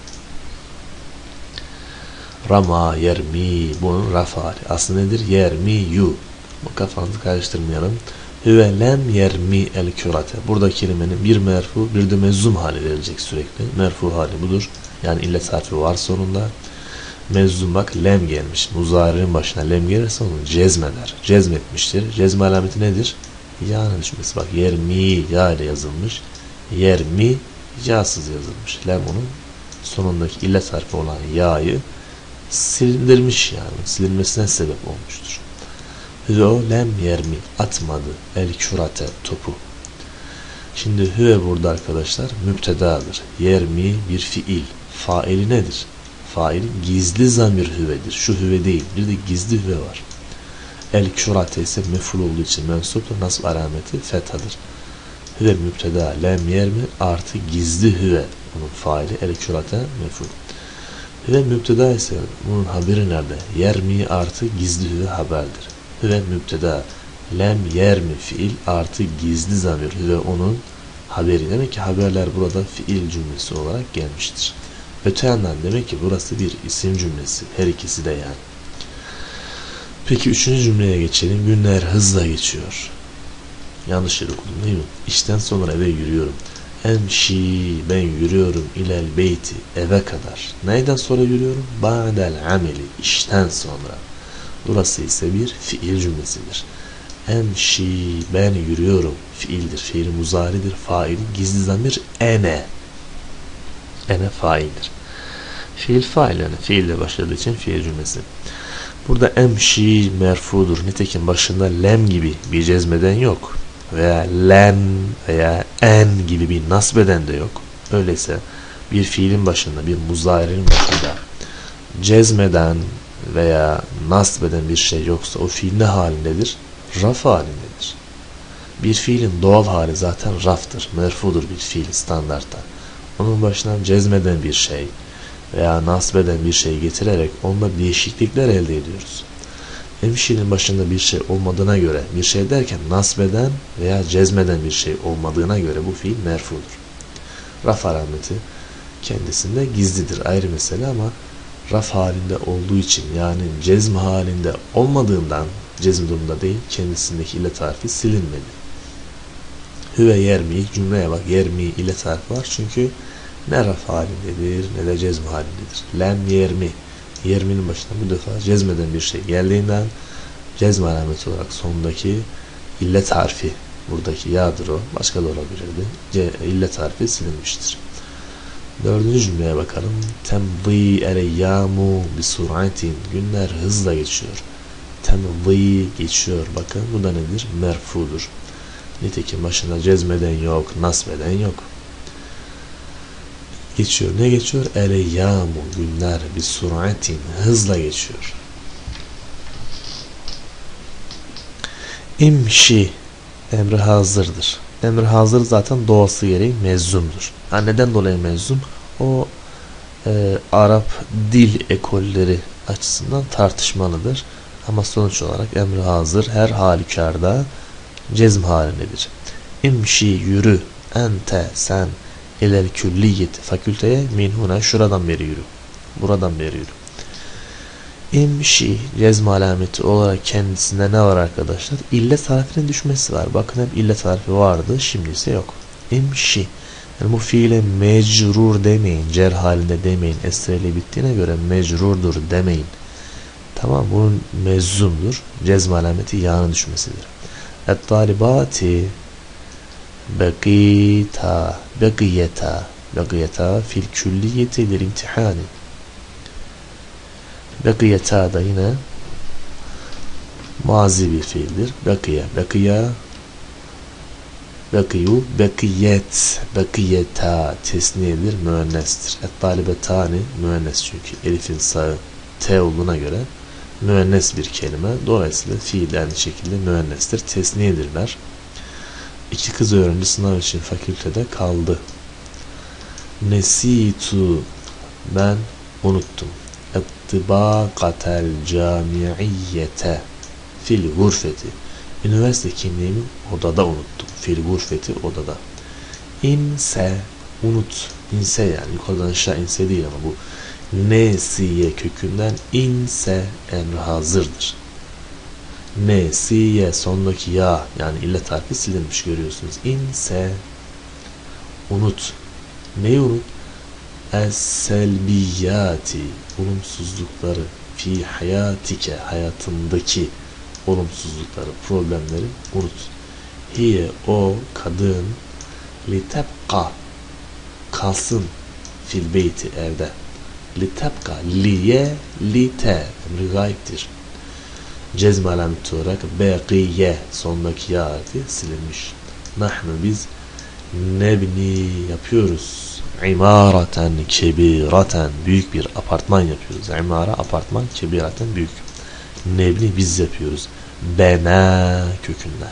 Rama yermi, bunun rafali. Aslında nedir? Yermi yu. Bu kafanızı karıştırmayalım. Hüve lem yermi el kürate. Burada kelimenin bir merfu bir de mezzum hali verilecek sürekli. Merfu hali budur. Yani illet harfi var sonunda. Mezzum bak lem gelmiş. Muzari'nin başına lem gelirse onu cezmeder. Cezmetmiştir. Cezme alameti nedir? Ya'nın düşmesi. Bak yermi ya ile yazılmış. Yermi ya'sız yazılmış. Lem onun sonundaki illet harfi olan ya'yı silindirmiş yani. Silinmesine sebep olmuştur. Hüve o lem yermi atmadı. El kürate topu. Şimdi hüve burada arkadaşlar müptedadır. Yermi bir fiil. Faili nedir? Faili gizli zamir hüvedir. Şu hüve değil. Bir de gizli hüve var. El kürate ise meful olduğu için mensuptur. Nasıl alameti? Fethadır. Hüve müpteda lem yermi artı gizli hüve. Onun faili el kürate meful. Hüve müpteda ise bunun haberi nerede? Yermi artı gizli hüve haberdir. Hüve müpteda lem yermi fiil artı gizli zamir hüve onun haberi. Demek ki haberler burada fiil cümlesi olarak gelmiştir. Öte yandan demek ki burası bir isim cümlesi. Her ikisi de yani. Peki üçüncü cümleye geçelim. Günler hızla geçiyor. Yanlış yere okudum değil mi? İşten sonra eve yürüyorum. Emşi, ben yürüyorum ilel beyti, eve kadar. Neyden sonra yürüyorum? Ba'del ameli, işten sonra. Burası ise bir fiil cümlesidir. Emşi, ben yürüyorum. Fiildir. Fiil muzaridir. Fail gizli zamir ene. Ene faildir. Fiil fail yani fiille başladığı için fiil cümlesi. Burada emşi merfudur. Nitekim başında lem gibi bir cezmeden yok. Veya len veya en gibi bir nasbeden de yok. Öyleyse bir fiilin başında, bir muzari'nin başında cezmeden veya nasbeden bir şey yoksa o fiil ne halindedir? Raf halindedir. Bir fiilin doğal hali zaten raftır. Merfudur bir fiil standartta. Onun başına cezmeden bir şey veya nasbeden bir şey getirerek onunla değişiklikler elde ediyoruz. Emşinin başında bir şey olmadığına göre, bir şey derken nasbeden veya cezmeden bir şey olmadığına göre bu fiil merfudur. Raf alameti kendisinde gizlidir, ayrı mesele, ama raf halinde olduğu için, yani cezm halinde olmadığından, cezm durumunda değil, kendisindeki illet harfi silinmedi. Hüve yermi, cümleye bak, yermi illet harfi var çünkü ne raf halindedir ne de cezm halindedir. Lem yermi, yerminin başına bu defa cezmeden bir şey geldiğinden cezm alameti olarak sondaki illet harfi, buradaki ya'dır o, başka da olabilirdi. C, illet harfi silinmiştir. Dördüncü cümleye bakalım. Temzi el-eyyamu bi sur'atin, günler hızla geçiyor. Temzi geçiyor. Bakın bu da nedir? Merfudur. Nitekim başında cezmeden yok, nasbeden yok. Geçiyor. Ne geçiyor? El-eyyamu, günler bi sur'atin, hızla geçiyor. İmşi emri hazırdır. Emri hazır zaten doğası gereği mezzumdur. Ha, neden dolayı mezzum? O e, Arap dil ekolleri açısından tartışmalıdır. Ama sonuç olarak emri hazır her halükarda cezm halindedir. İmşi, yürü, ente, sen, ilel külliyet, fakülteye, minhuna, şuradan beri yürü. Buradan beri yürü. İmşi cezm alameti olarak kendisinde ne var arkadaşlar? İllet harfinin düşmesi var. Bakın hep illet harfi vardı, şimdi ise yok. İmşi. Yani bu fiile mecrur demeyin, cer halinde demeyin. Esreyle bittiğine göre mecrurdur demeyin. Tamam, bunun mezzumdur. Cezm alameti yağının düşmesidir. Et-talibati bekita bekiyeta bekiyeta fil külliyeti lil imtihani. Bekiyeta da yine mazi bir fiildir. Bekiye, bekiya, bekiyu, bekiyet, bekiyeta tesniyedir, müennestir. Et-talibetani müennes çünkü elifin sağı T olduğuna göre müennes bir kelime. Dolayısıyla fiil aynı şekilde müennestir. Tesniyedirler. İki kız öğrenci sınav için fakültede kaldı. Nesitu, ben unuttum. Et-tibakatel camiiyete fil gurfeti, üniversite kimliğimi odada unuttum. Fil gurfeti, odada. İnse, unut. İnse yani yukarıdan aşağı inse değil ama bu nesiye kökünden inse emri hazırdır. Nesiye sondaki ya yani illet harfi silinmiş, görüyorsunuz. İnse, unut. Neyi unut? Es-selbiyati, olumsuzlukları, fi hayatike, hayatındaki olumsuzlukları, problemleri unut. Hiye, o kadın, li tebqa, kalsın, fil beyti, evde. Li tebqa, liye, li te, emri gayiptir. Cezm alameti olarak beqiye, sondaki ya harfi silinmiş. Nahnu, biz, nebni, yapıyoruz. İmaraten kebiraten, büyük bir apartman yapıyoruz. İmara, apartman, kebiraten, büyük. Nebni, biz yapıyoruz. Bena kökünden.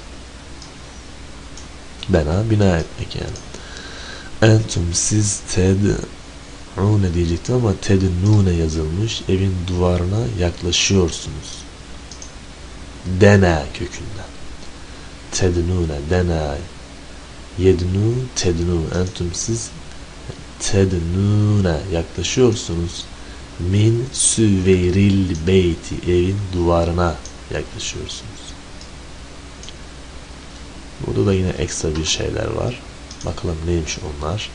Bena, bina etmek yani. Entum, siz ted'une diyecektim ama ted'nune yazılmış. Evin duvarına yaklaşıyorsunuz. Dena kökünden. Ted'nune, dena, yednu, ted'nu. Entum, siz ted'nune, yaklaşıyorsunuz. Min süveril beyti, evin duvarına yaklaşıyorsunuz. Burada da yine ekstra bir şeyler var. Bakalım neymiş onlar.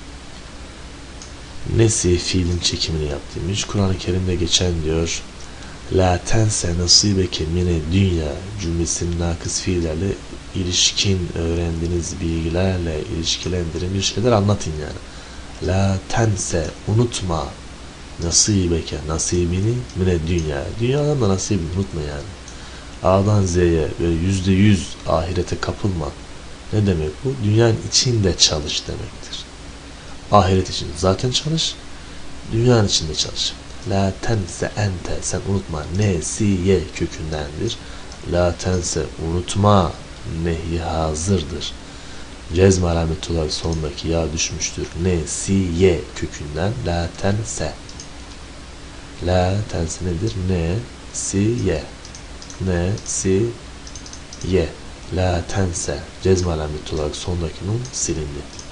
Nesi, fiilin çekimini yaptıymış. Kur'an-ı Kerim'de geçen diyor. La tense nasibeke mine dünya cümlesinin nakıs fiillerle ilişkin öğrendiğiniz bilgilerle ilişkilendirin, bir şeyler anlatın yani. La tense, unutma, nasibeke, nasibini mine dünya, dünyadan da nasibini unutma yani. A'dan Z'ye böyle yüzde yüz ahirete kapılma. Ne demek bu? Dünyanın içinde çalış demektir. Ahiret için zaten çalış, dünyanın içinde çalış. La tense ente, sen unutma. Nesiye kökündendir. La tense, unutma, nehi hazırdır. Cezm alameti olarak sondaki ya düşmüştür. Nesiye kökünden. La tense. La tense nedir? Ne siye. Ne si ye. La tense. Cezm alameti olarak sondaki nun silindi.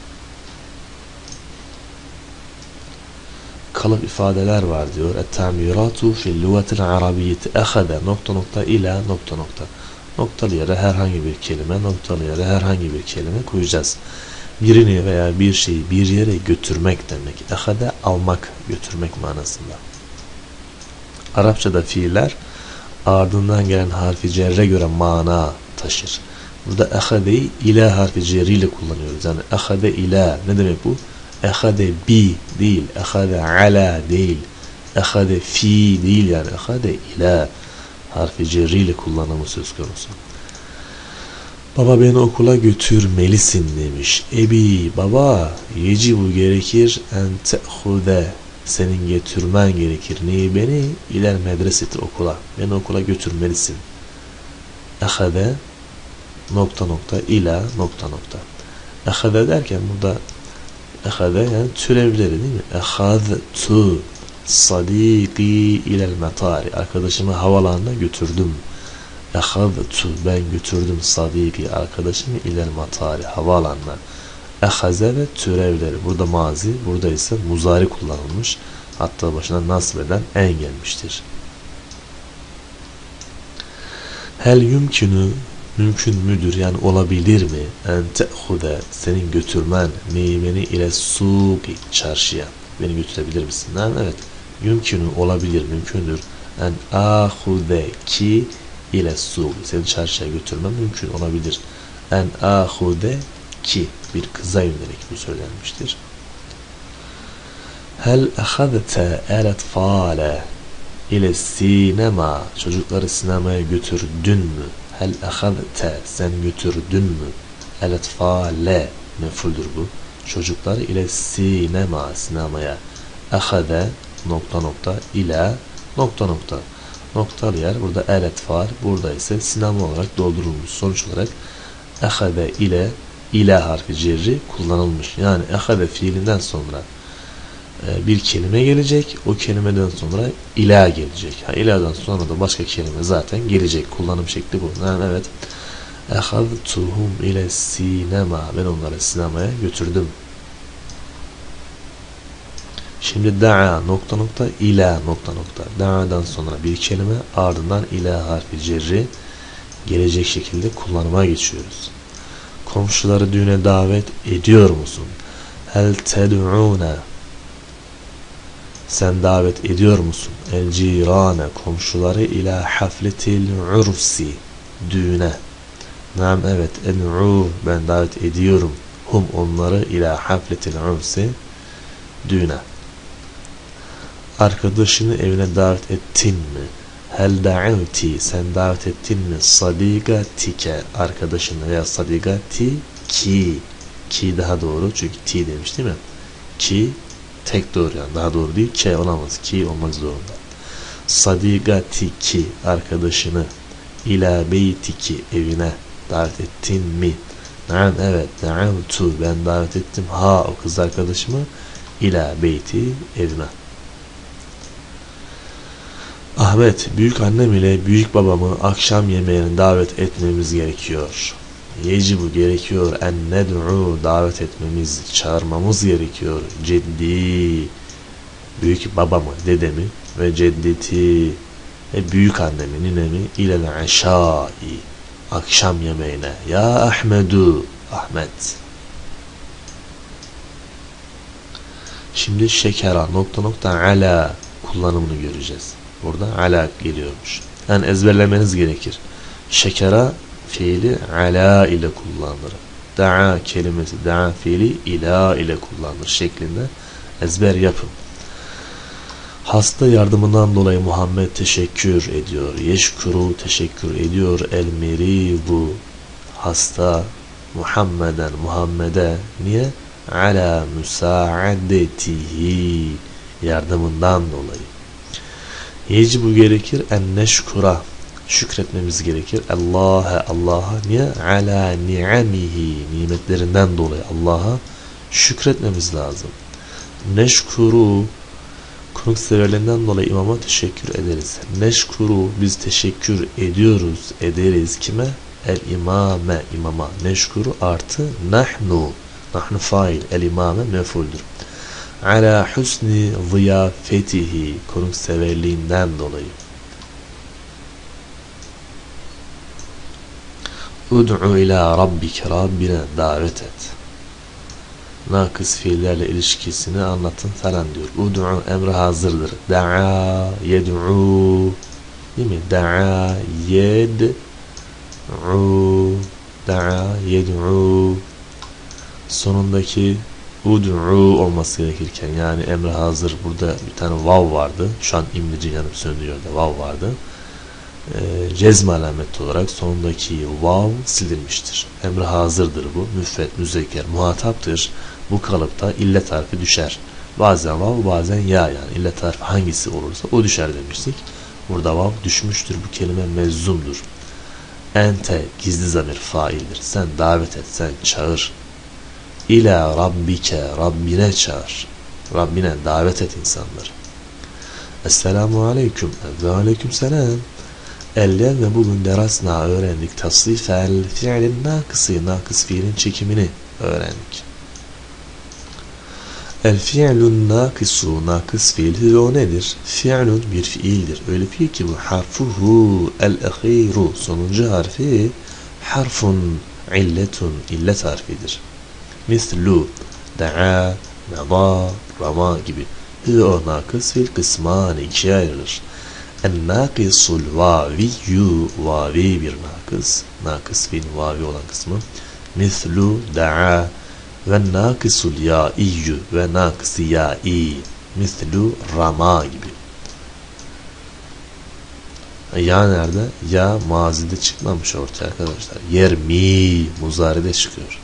Kalıp ifadeler var diyor. Et-tamiratu fil lugatil arabiyyeti ehade nokta nokta ila nokta nokta. Noktalı yere herhangi bir kelime, noktalı yere herhangi bir kelime koyacağız. Birini veya bir şeyi bir yere götürmek demek. Ehade, almak, götürmek manasında. Arapçada fiiller ardından gelen harfi cerre göre mana taşır. Burada ehadeyi ila harfi cerriyle kullanıyoruz. Yani ehade ila, ne demek bu? Ehade bi değil, ehade ala değil, ehade fi değil, yani ehade ila harfi cerriyle kullanımı söz konusu. Baba, beni okula götürmelisin demiş. Ebi, baba, yecibu, gerekir, en te'hude, senin götürmen gerekir. Neyi? Beni iler medreseti, okula. Beni okula götürmelisin. Ehade nokta nokta ila nokta nokta. Ehade derken burada ehade yani türevleri değil mi? Ehadtu sadiki ilel metari, arkadaşımı havalanına götürdüm. Ehadtu, ben götürdüm sadiki, arkadaşımı ilel metari, havalanına. Ehaze ve türevleri. Burada mazi, burada ise muzari kullanılmış. Hatta başına nasbeden en gelmiştir. Hel yumkinu, mümkün müdür yani olabilir mi? En te'hude, senin götürmen, meymeni ile suki, çarşıya. Beni götürebilir misin? Yani evet, yumkinu, olabilir, mümkündür. En ahude ki ile su. Seni çarşıya götürmem mümkün olabilir. En ahude ki bir kıza yönelik bu söylenmiştir. Hel ahadte el-etfale ile sinema. Çocukları sinemaya götürdün mü? Hel ahadte sen götürdün mü? El-etfale mefuldür bu. Çocukları ile sinema sinemaya. Ahade nokta nokta ile nokta nokta. Noktalı yer burada el-etfal, burada ise sinema olarak doldurulmuş. Sonuç olarak ahade ile ile harfi cerri kullanılmış. Yani ahade fiilinden sonra bir kelime gelecek. O kelimeden sonra ila gelecek. Ha, iladan sonra da başka kelime zaten gelecek. Kullanım şekli bu. Yani evet. Ehadtuhum ile sinema. Ben onları sinemaya götürdüm. Şimdi da'a nokta nokta ila nokta nokta. Da'adan sonra bir kelime, ardından ila harfi cerri gelecek şekilde kullanıma geçiyoruz. Komşuları düğüne davet ediyor musun? Hel ted'una. Sen davet ediyor musun? El cirane komşuları ila hafletil ursi düğüne. Naam evet en'u ben davet ediyorum. Hum onları ila hafletil ursi düğüne. Arkadaşını evine davet ettin mi? Hel da'uti sen davet ettin mi? Sadigatike arkadaşını veya sadigati ki ki daha doğru çünkü ti demiş değil mi? Ki tek doğru yani daha doğru değil ki olamaz ki olmak zorunda. Sadigati arkadaşını ila beytiki evine davet ettin mi? Naam evet da'utu ben davet ettim ha o kız arkadaşımı ila beyti evine. Ahmet büyük annem ile büyük babamı akşam yemeğine davet etmemiz gerekiyor. Yecibu gerekiyor en ned'u davet etmemiz, çağırmamız gerekiyor. Ceddi büyük babamı, dedemi ve ceddeti ve büyük annemi, ninemi ile aşai akşam yemeğine. Ya Ahmedu Ahmet. Şimdi şekera nokta nokta ala kullanımını göreceğiz. Burada ala geliyormuş. Yani ezberlemeniz gerekir. Şekera fiili ala ile kullanılır. Da'a kelimesi da'a fiili ila ile kullanılır şeklinde ezber yapın. Hasta yardımından dolayı Muhammed teşekkür ediyor. Yeşkuru teşekkür ediyor. El meridu hasta Muhammeden Muhammed'e niye? Ala müsaadetihi yardımından dolayı. Yecibu gerekir en neşkura şükretmemiz gerekir. Allah'a Allah'a niye? Ala ni'amihi nimetlerinden dolayı Allah'a şükretmemiz lazım. Neşkuru konukseverliğinden dolayı imama teşekkür ederiz. Neşkuru biz teşekkür ediyoruz ederiz kime? El imame imama. Neşkuru artı nahnu nahnu fail el imame mefuldür. Ala husni ziyafetihi konukseverliğinden dolayı. Ud'u ila rabbike Rabbine davet et. Nakıs fiillerle ilişkisini anlatın falan diyor. Ud'u emri hazırdır. Da'a yed'u değil mi? Da'a yed'u da'a yed'u sonundaki ud'u olması gerekirken yani emri hazır burada bir tane vav vardı. Şu an imlicin yanıp söndürüyor da vav vardı. E, cezm alameti olarak sonundaki vav silinmiştir. Emri hazırdır bu. Müfret, müzekker, muhataptır. Bu kalıpta illet harfi düşer. Bazen vav bazen ya yani illet harfi hangisi olursa o düşer demiştik. Burada vav düşmüştür. Bu kelime mezzumdur. Ente gizli zamir faildir. Sen davet et, sen çağır. İla rabbike Rabbine çağır. Rabbine davet et insanları. Esselamu aleyküm ve aleyküm selam. Ellen ve bugün derasna öğrendik. Tasrifel fiilin nakısı nakıs fiilin çekimini öğrendik. El fiilun nakısu nakıs fiil o nedir? Fiilun bir fiildir. Öyle fiil ki bu harfuhu el ahiru sonuncu harfi harfun illetun illet harfidir. Mislu da'a mada rama gibi. O nakıs fiil kısmani ikiye ayrılır. En-nakisul vaviyyü, vavi bir nakıs, nakıs fiil vavi olan kısmı. Mislu da'a ve nakisul ya'iyyü ve nakıs ya'i, mislu rama gibi. Ya nerede? Ya mazide çıkmamış ortaya arkadaşlar. Yermi muzaride çıkıyor.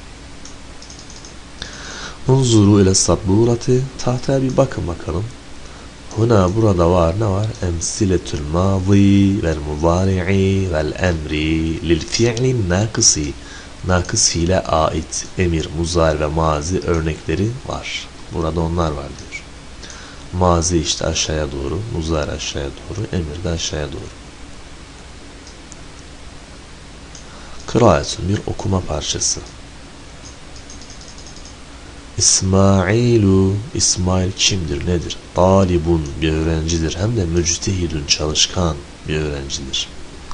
Unzuru ile sabburati, tahtaya bir bakın bakalım. Huna burada var ne var? Emsiletül mazi vel muzari'i vel emri lil fi'lin nakısi. Nakıs fiile ait emir, muzari ve mazi örnekleri var. Burada onlar var diyor. Mazi işte aşağıya doğru, muzari aşağıya doğru, emir de aşağıya doğru. Kıraatun bir okuma parçası. İsmailu, İsmail kimdir, nedir? Talibun bir öğrencidir, hem de müctehidun çalışkan bir öğrencidir.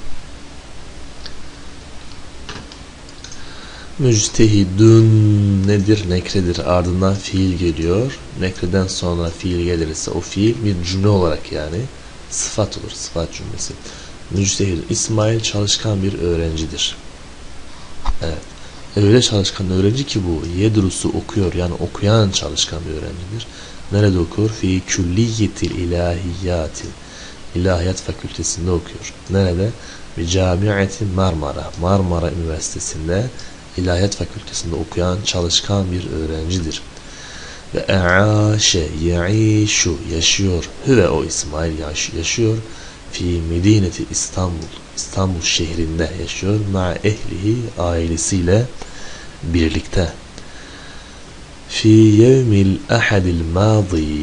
Müctehidun nedir? Nekredir. Ardından fiil geliyor. Nekreden sonra fiil gelirse o fiil bir cümle olarak yani sıfat olur. Sıfat cümlesi. Müctehidun. İsmail çalışkan bir öğrencidir. Evet. Öyle çalışkan öğrenci ki bu yedrusu okuyor, yani okuyan çalışkan bir öğrencidir. Nerede okuyor? Fi külliyetil ilahiyati, ilahiyat fakültesinde okuyor. Nerede? Bi camiati Marmara, Marmara Üniversitesi'nde ilahiyat fakültesinde okuyan çalışkan bir öğrencidir. Ve e'aşe yaişu, yaşıyor. Hüve o İsmail yaşıyor. Fi medineti İstanbul, İstanbul şehrinde yaşıyor. Ma ehlihi, ailesiyle birlikte. Fi yevmil ahadil madi,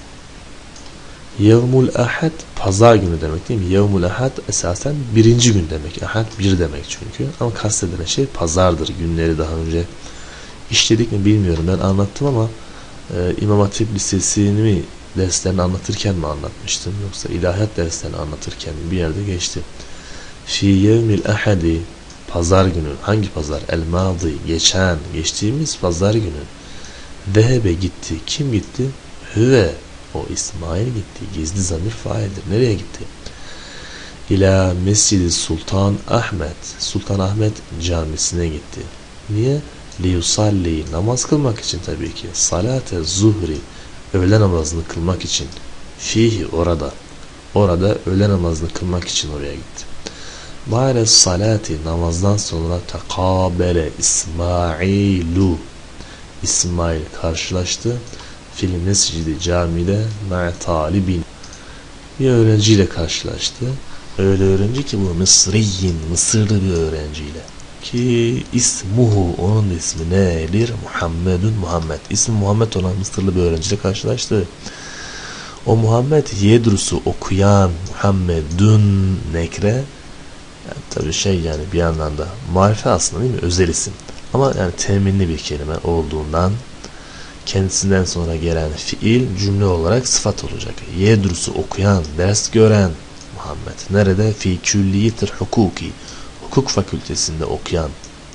yevmul ahad pazar günü demek değil mi? Yevmul ahad esasen birinci gün demek. Ahad bir demek çünkü. Ama kastedilen şey pazardır. Günleri daha önce işledik mi bilmiyorum. Ben anlattım ama e, İmam Hatip Lisesi'ni mi derslerini anlatırken mi anlatmıştım? Yoksa ilahiyat derslerini anlatırken mi bir yerde geçti. Fi yevmil ahadi, pazar günü. Hangi pazar? El madi, geçen, geçtiğimiz pazar günü. Dehebe gitti. Kim gitti? Hüve, o İsmail gitti. Gizli zamir faildir. Nereye gitti? İlâ Mescid-i Sultan Ahmet, Sultan Ahmet camisine gitti. Niye? Liyusalli, namaz kılmak için tabii ki. Salate zuhri, öğle namazını kılmak için. Fihi, orada. Orada öğle namazını kılmak için oraya gitti. Ba'de salati, namazdan sonra tekabele İsmailu, İsmail karşılaştı. Fil mescidi, camide ma talibin, bir öğrenciyle karşılaştı. Öyle öğrenci ki bu Mısriyin, Mısırlı bir öğrenciyle. Ki ismuhu, onun ismi nedir? Muhammedun, Muhammed. İsmi Muhammed olan Mısırlı bir öğrenciyle karşılaştı. O Muhammed yedrusu, okuyan, Muhammedun nekre. Yani tabii şey, yani bir yandan da marife aslında değil mi? Özel isim. Ama yani teminli bir kelime olduğundan kendisinden sonra gelen fiil cümle olarak sıfat olacak. Yedrusu, okuyan, ders gören Muhammed. Nerede? Fi külliyetir hukuki, hukuk fakültesinde okuyan.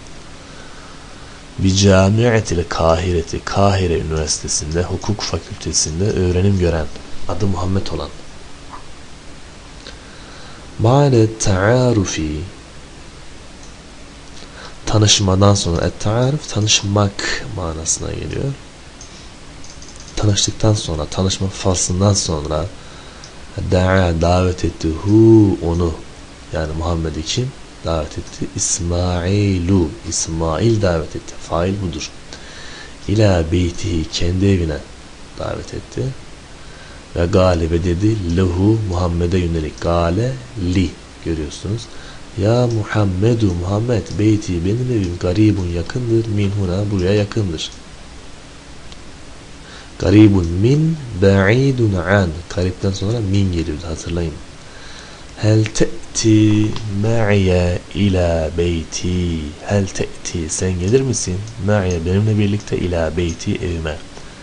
Bi camiatil Kahireti, Kahire Üniversitesi'nde hukuk fakültesinde öğrenim gören, adı Muhammed olan. Ba'de ta'arufi, tanışmadan sonra, et-ta'aruf tanışmak manasına geliyor. Tanıştıktan sonra, tanışma faslından sonra da'a, davet etti, hu, onu, yani Muhammed'i kim davet etti? İsmailu, İsmail davet etti. Fail budur. İlâ beytihi, kendi evine davet etti. Ve galibe dedi, lehu, Muhammed'e yönelik. Gale li, görüyorsunuz. Ya Muhammedu, Muhammed, beyti, benim evim, garibun, yakındır, min huna, buraya yakındır. Garibun min, ba'idun an, garipten sonra min geliyordu, hatırlayın. Hel te'ti ma'iye ila beyti, hel te'ti, sen gelir misin? Ma'iye, benimle birlikte, ila beyti, evime.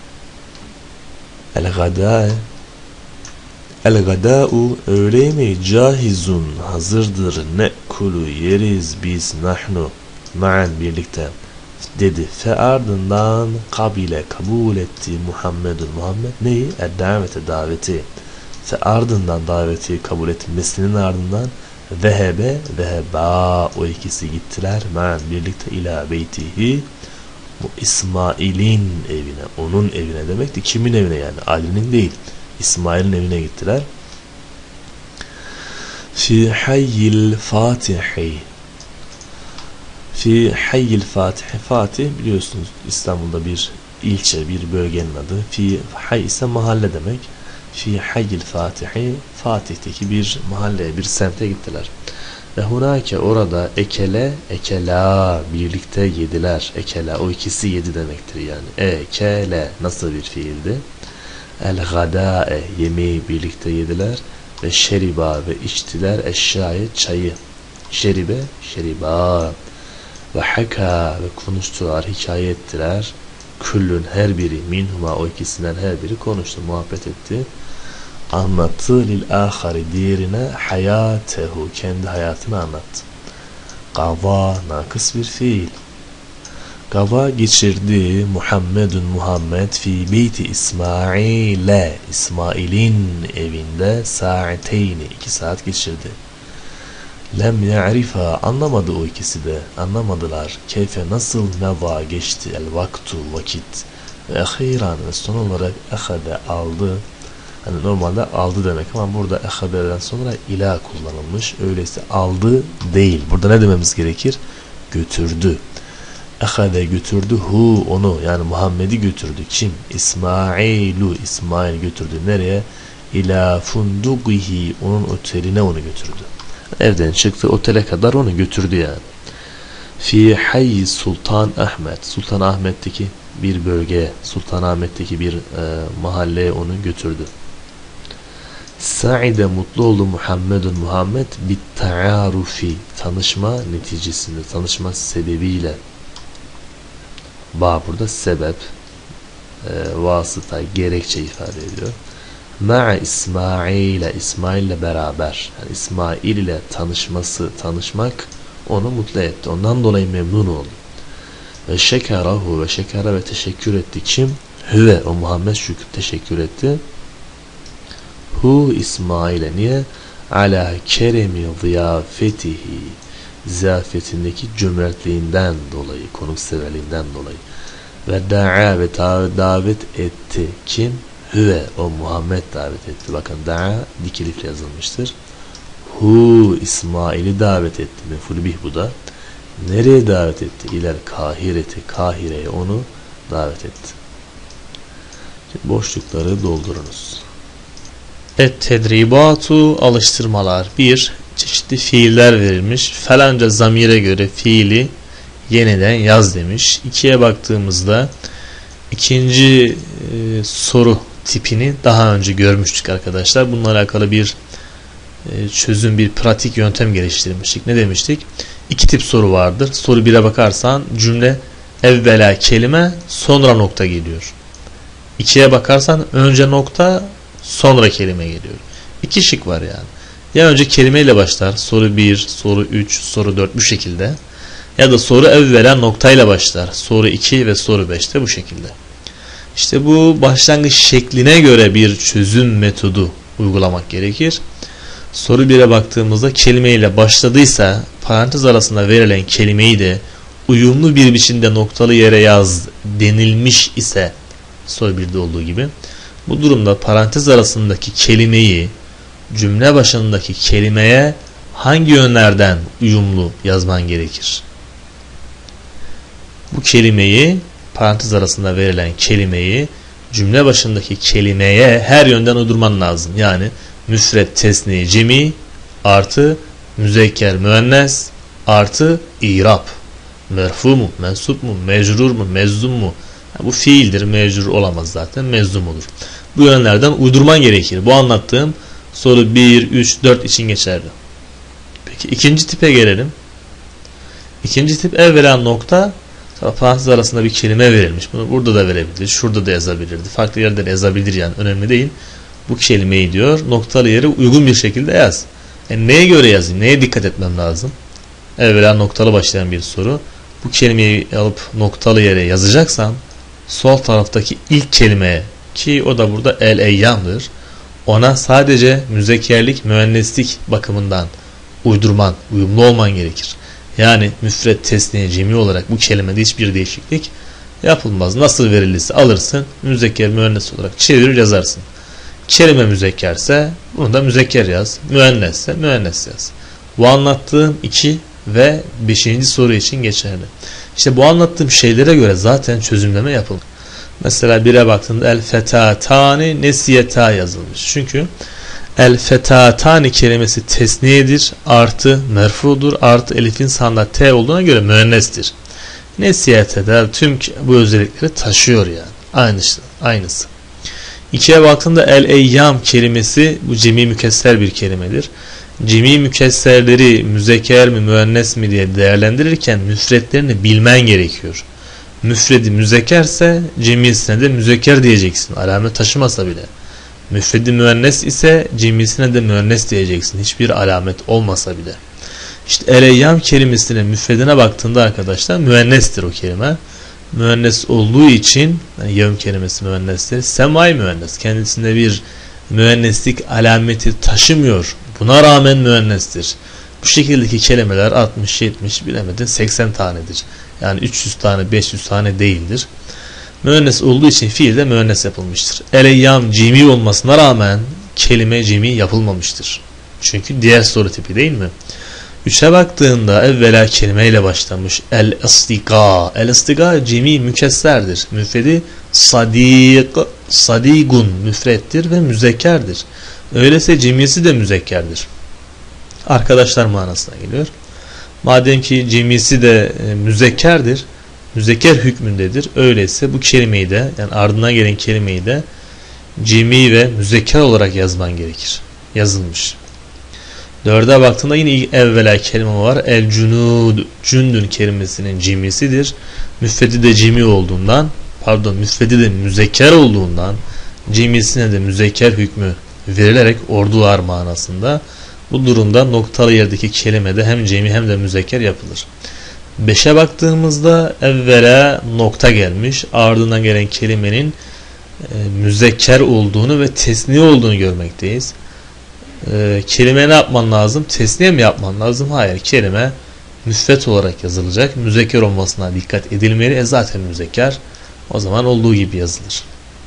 El gada, el gada'u, öğle yemeği, cahizun, hazırdır, ne'kulu, yeriz biz, nahnu, ma'an, birlikte, dedi. Fe ardından kabile, kabul etti Muhammedun, Muhammed neyi? Ed-davete, daveti. ve ardından daveti kabul edilmesinin ardından zehebe zeheba, o ikisi gittiler men birlikte ila beytihi, bu İsmail'in evine, onun evine demekti. Kimin evine yani? Ali'nin değil, İsmail'in evine gittiler. Fi hayyil Fatihi, Fi hayyil Fatihi, Fatih biliyorsunuz İstanbul'da bir ilçe, bir bölgenin adı. Fi hay ise mahalle demek. Fi hayyil Fatihi, Fatih'teki bir mahalleye, bir semte gittiler. Ve hunake, orada ekele ekela, birlikte yediler. Ekela, o ikisi yedi demektir yani. Ekele nasıl bir fiildi? El gadae, yemeği birlikte yediler. Ve şeriba, ve içtiler eşyayı, çayı. Şeribe, şeriba. Ve haka, ve konuştular, hikaye ettiler. Küllün, her biri, minhuma, o ikisinden her biri konuştu, muhabbet etti. Anlattı lil ahari, diğerine hayatehu, kendi hayatını anlattı. Gava, nakıs bir fiil. Gava geçirdi Muhammedun, Muhammed fi beyti İsmail'e, İsmail'in evinde sa'ateyni, iki saat geçirdi. Lem ya'rifa, anlamadı o ikisi de, anlamadılar. Keyfe, nasıl meva geçti, el vaktu, vakit. Ve ahiran, ve son olarak ehade, aldı. Hani normalde aldı demek ama burada ehadeden sonra ila kullanılmış. Öyleyse aldı değil. Burada ne dememiz gerekir? Götürdü. Ehade, götürdü. Hu, onu, yani Muhammed'i götürdü. Kim? İsmailu, İsmail götürdü. Nereye? İla fundugihi, onun oteline onu götürdü. Evden çıktı, otele kadar onu götürdü yani. Fi hayy Sultan Ahmet, Sultan Ahmet'teki bir bölgeye, Sultanahmet'teki bir e, mahalleye onu götürdü. Sa'ide, mutlu oldu Muhammedun, Muhammed bit ta'arufi, tanışma neticesinde, tanışma sebebiyle. Ba burada sebep, e, vasıta, gerekçe ifade ediyor. Ma'a İsmail'e, İsmail'le beraber, yani İsmail ile tanışması, tanışmak onu mutlu etti. Ondan dolayı memnun oldu. Ve şekerahu, ve şekera, ve teşekkür etti. Kim? Hüve, o Muhammed şükür teşekkür etti. Hu, İsmail'e, niye? Ala keremi ziyafetihi, ziyafetindeki cömertliğinden dolayı, konukseverliğinden dolayı. Ve da'a, ve davet etti. Kim? Hüve, o Muhammed davet etti. Bakın da'a dik elifle yazılmıştır. Hu, İsmail'i davet etti. Mef'ul bih bu da. Nereye davet etti? İler Kahireti, Kahire'ye onu davet etti. Şimdi boşlukları doldurunuz. Et tedribatu, alıştırmalar. Bir, çeşitli fiiller verilmiş. Falanca zamire göre fiili yeniden yaz demiş. İkiye baktığımızda ikinci e, soru tipini daha önce görmüştük arkadaşlar. Bununla alakalı bir e, çözüm, bir pratik yöntem geliştirmiştik. Ne demiştik? İki tip soru vardır. Soru bire bakarsan cümle evvela kelime, sonra nokta geliyor. İkiye bakarsan önce nokta, sonra kelime geliyor. İki şık var yani. Ya önce kelimeyle başlar. Soru bir, soru üç, soru dört bu şekilde. Ya da soru evvela noktayla başlar. Soru iki ve soru beş de bu şekilde. İşte bu başlangıç şekline göre bir çözüm metodu uygulamak gerekir. Soru bire baktığımızda kelimeyle başladıysa parantez arasında verilen kelimeyi de uyumlu bir biçimde noktalı yere yaz denilmiş ise soru birde olduğu gibi, bu durumda parantez arasındaki kelimeyi cümle başındaki kelimeye hangi yönlerden uyumlu yazman gerekir? Bu kelimeyi, parantez arasında verilen kelimeyi cümle başındaki kelimeye her yönden uydurman lazım. Yani müfret, tesni, cemi artı müzekker, müennes artı irab. Merfu mu, mensup mu, mecrur mu, mezzum mu? Yani bu fiildir, mecrur olamaz zaten, mezzum olur. Bu yönlerden uydurman gerekir. Bu anlattığım soru bir, üç, dört için geçerli. Peki ikinci tipe gelelim. İkinci tip evvela nokta, parantez arasında bir kelime verilmiş. Bunu burada da verebilir, şurada da yazabilirdi. Farklı yerde de yazabilir yani, önemli değil. Bu kelimeyi diyor noktalı yere uygun bir şekilde yaz. Yani neye göre yazayım? Neye dikkat etmem lazım? Evvela noktalı başlayan bir soru. Bu kelimeyi alıp noktalı yere yazacaksam sol taraftaki ilk kelimeye, ki o da burada el eyyamdır, ona sadece müzekkerlik, müenneslik bakımından uydurman, uyumlu olman gerekir. Yani müfret, tesniye, cemi olarak bu kelimede hiçbir değişiklik yapılmaz. Nasıl verilirse alırsın, müzekker, müennes olarak çevirir yazarsın. Kelime müzekkerse bunu da müzekker yaz, müennesse müennes yaz. Bu anlattığım iki ve beşinci soru için geçerli. İşte bu anlattığım şeylere göre zaten çözümleme yapılır. Mesela bire baktığında el fetatani nesiyeta yazılmış. Çünkü el fetatani kelimesi tesniyedir, artı merfudur, artı elifin sağında t olduğuna göre müennestir. Nesiyete de tüm bu özellikleri taşıyor yani. Aynısı. aynısı. İkiye baktığında el eyyam kelimesi bu cemi mükesser bir kelimedir. Cemi mükesserleri müzekker mi müennes mi diye değerlendirirken müfretlerini bilmen gerekiyor. Müfredi müzekkerse cemisine de müzekker diyeceksin. Alamet taşımasa bile. Müfredi müennes ise cemisine de müennes diyeceksin. Hiçbir alamet olmasa bile. İşte el-eyyam kelimesinin müfredine baktığında arkadaşlar müennestir o kelime. Müennes olduğu için yani yevm kelimesi müennestir. Semai müennes. Kendisinde bir müenneslik alameti taşımıyor. Buna rağmen müennestir. Bu şekildeki kelimeler altmış yetmiş bilemedin seksen tanedir. Yani üç yüz tane beş yüz tane değildir. Müennes olduğu için fiil de müennes yapılmıştır. El-eyyam cemi olmasına rağmen kelime cemi yapılmamıştır. Çünkü diğer soru tipi değil mi? Üçe baktığında evvela kelimeyle başlamış. El-istiga. El-istiga cemi mükesserdir. Müfredi sadik, sadigun müfrettir ve müzekkerdir. Öyleyse cemisi de müzekkerdir. Arkadaşlar manasına geliyor. Madem ki cemisi de e, müzekkerdir, müzekker hükmündedir. Öyleyse bu kelimeyi de yani ardından gelen kelimeyi de cemi ve müzekker olarak yazman gerekir. Yazılmış. Dörde baktığında yine evvela kelime var. El cunud, cündün kelimesinin cemisidir. Müfredi de cemi olduğundan, pardon müfredi de müzekker olduğundan cemisine de müzekker hükmü verilerek ordular manasında. Bu durumda noktalı yerdeki kelimede hem cemi hem de müzekker yapılır. Beşe baktığımızda evvela nokta gelmiş. Ardından gelen kelimenin e, müzekker olduğunu ve tesniye olduğunu görmekteyiz. E, kelime ne yapman lazım? Tesniye mi yapman lazım? Hayır. Kelime müfret olarak yazılacak. Müzekker olmasına dikkat edilmeli. E zaten müzekker. O zaman olduğu gibi yazılır.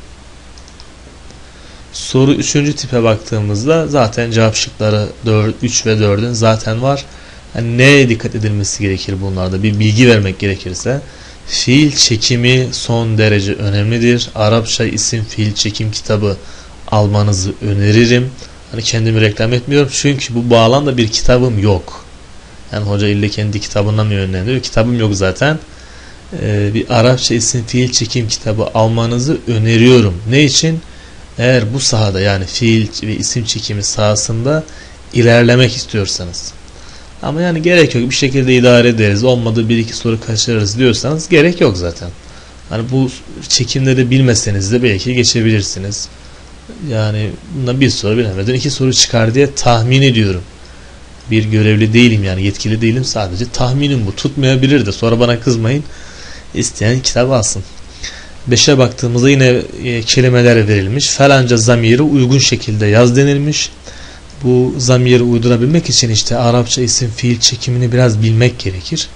Soru üçüncü tipe baktığımızda zaten cevap şıkları üç ve dördün zaten var. Yani neye dikkat edilmesi gerekir bunlarda? Bir bilgi vermek gerekirse fiil çekimi son derece önemlidir. Arapça isim fiil çekim kitabı almanızı öneririm. Hani kendimi reklam etmiyorum çünkü bu bağlamda bir kitabım yok. Yani hoca ille kendi kitabından mı yönlendiriyor? Kitabım yok zaten. Ee, bir Arapça isim fiil çekim kitabı almanızı öneriyorum. Ne için? Eğer bu sahada yani fiil ve isim çekimi sahasında ilerlemek istiyorsanız. Ama yani gerek yok, bir şekilde idare ederiz, olmadı bir iki soru kaçırırız diyorsanız gerek yok zaten. Hani bu çekimleri bilmeseniz de belki geçebilirsiniz. Yani bundan bir soru bilemeden iki soru çıkar diye tahmin ediyorum. Bir görevli değilim yani yetkili değilim, sadece tahminim bu. Tutmayabilir de sonra bana kızmayın. İsteyen kitap alsın. Beşe baktığımızda yine e, kelimeler verilmiş. Falanca zamiri uygun şekilde yaz denilmiş. Bu zamiri uydurabilmek için işte Arapça isim fiil çekimini biraz bilmek gerekir.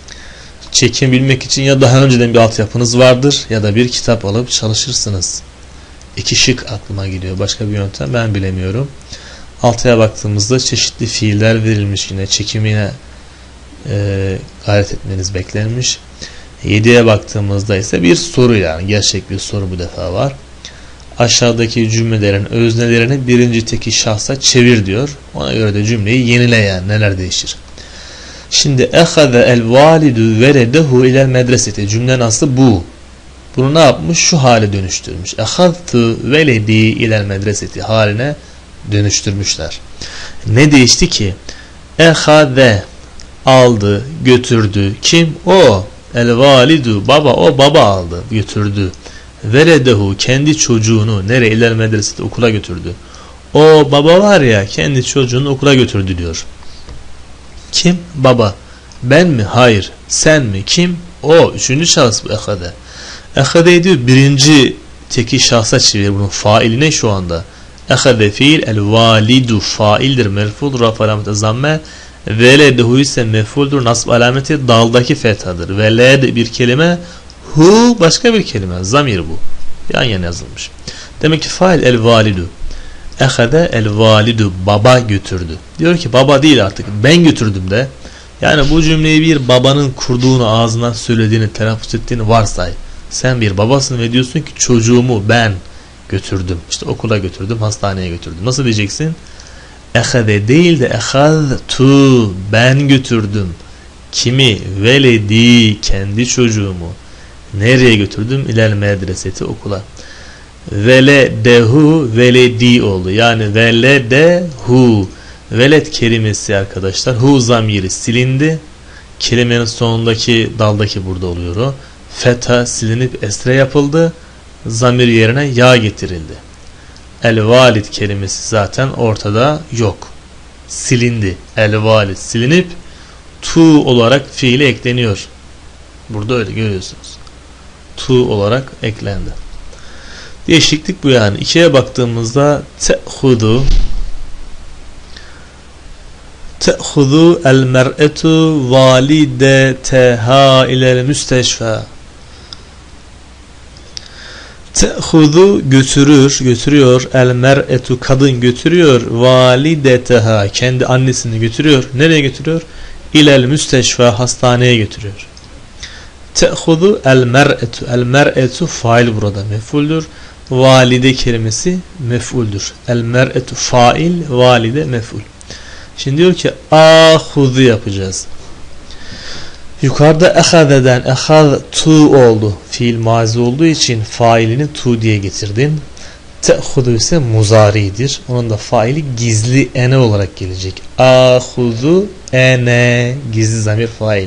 Çekim bilmek için ya daha önceden bir altyapınız vardır ya da bir kitap alıp çalışırsınız. İki şık aklıma geliyor. Başka bir yöntem ben bilemiyorum. Altıya baktığımızda çeşitli fiiller verilmiş, yine çekimine e, gayret etmeniz beklenmiş. yediye baktığımızda ise bir soru, yani gerçek bir soru bu defa var. Aşağıdaki cümlelerin öznelerini birinci tekil şahsa çevir diyor. Ona göre de cümleyi yenile, yani neler değişir. Şimdi ehaze el validu veredehu ilel medreseti, cümlenin aslı bu. Bunu ne yapmış? Şu hale dönüştürmüş. Ehaztu veledi ilel medreseti haline dönüştürmüşler. Ne değişti ki? Ehaze aldı, götürdü. Kim? O. El validu baba, o baba aldı, götürdü. Veredehu kendi çocuğunu nereye? İler medresete, okula götürdü. O baba var ya, kendi çocuğunu okula götürdü diyor. Kim? Baba. Ben mi? Hayır. Sen mi? Kim? O. Üçüncü şahıs bu ehade. Ehade diyor birinci teki şahsa çevir, bunun faili ne şu anda? Ehade fiil, el validu faildir, merful, raf alameti zamme, veledehu ise mefuldur, nasb alameti daldaki fethadır. Veled bir kelime, hu başka bir kelime, zamir bu. Yan yana yazılmış. Demek ki fail el validu. Ehade el validu, baba götürdü. Diyor ki baba değil artık, ben götürdüm de. Yani bu cümleyi bir babanın kurduğunu, ağzından söylediğini, telaffuz ettiğini varsay. Sen bir babasın ve diyorsun ki çocuğumu ben götürdüm. İşte okula götürdüm, hastaneye götürdüm. Nasıl diyeceksin? Ehade değil de ehadtu, ben götürdüm. Kimi? Veledi, kendi çocuğumu. Nereye götürdüm? İlel medreseti, okula. Veledehu, veledi oldu. Yani veledehu. Veled kelimesi arkadaşlar, hu zamiri silindi. Kelimenin sonundaki daldaki burada oluyor o. Fetha silinip esre yapıldı. Zamir yerine ya getirildi. El valid kelimesi zaten ortada yok. Silindi. El valid silinip tu olarak fiile ekleniyor. Burada öyle görüyorsunuz. Tu olarak eklendi. Değişiklik bu yani. İkiye baktığımızda te'hudu te'hudu el mer'etu valideteha ilel müsteşfa. Te'hudu götürür, götürüyor. El mer'etu, kadın götürüyor. Valideteha, kendi annesini götürüyor. Nereye götürüyor? İlel müsteşfa, hastaneye götürüyor. Te'hudu el mer'etu. El mer'etu fail burada mef'uldür. Valide kelimesi mef'uldür. El mer'etu fail, valide mef'ul. Şimdi diyor ki ahudu yapacağız. Yukarıda ehadeden ehad tu oldu. Fiil mazi olduğu için failini tu diye getirdin. Te'hudu ise muzaridir. Onun da faili gizli ene olarak gelecek. Ahudu ene, gizli zamir fail.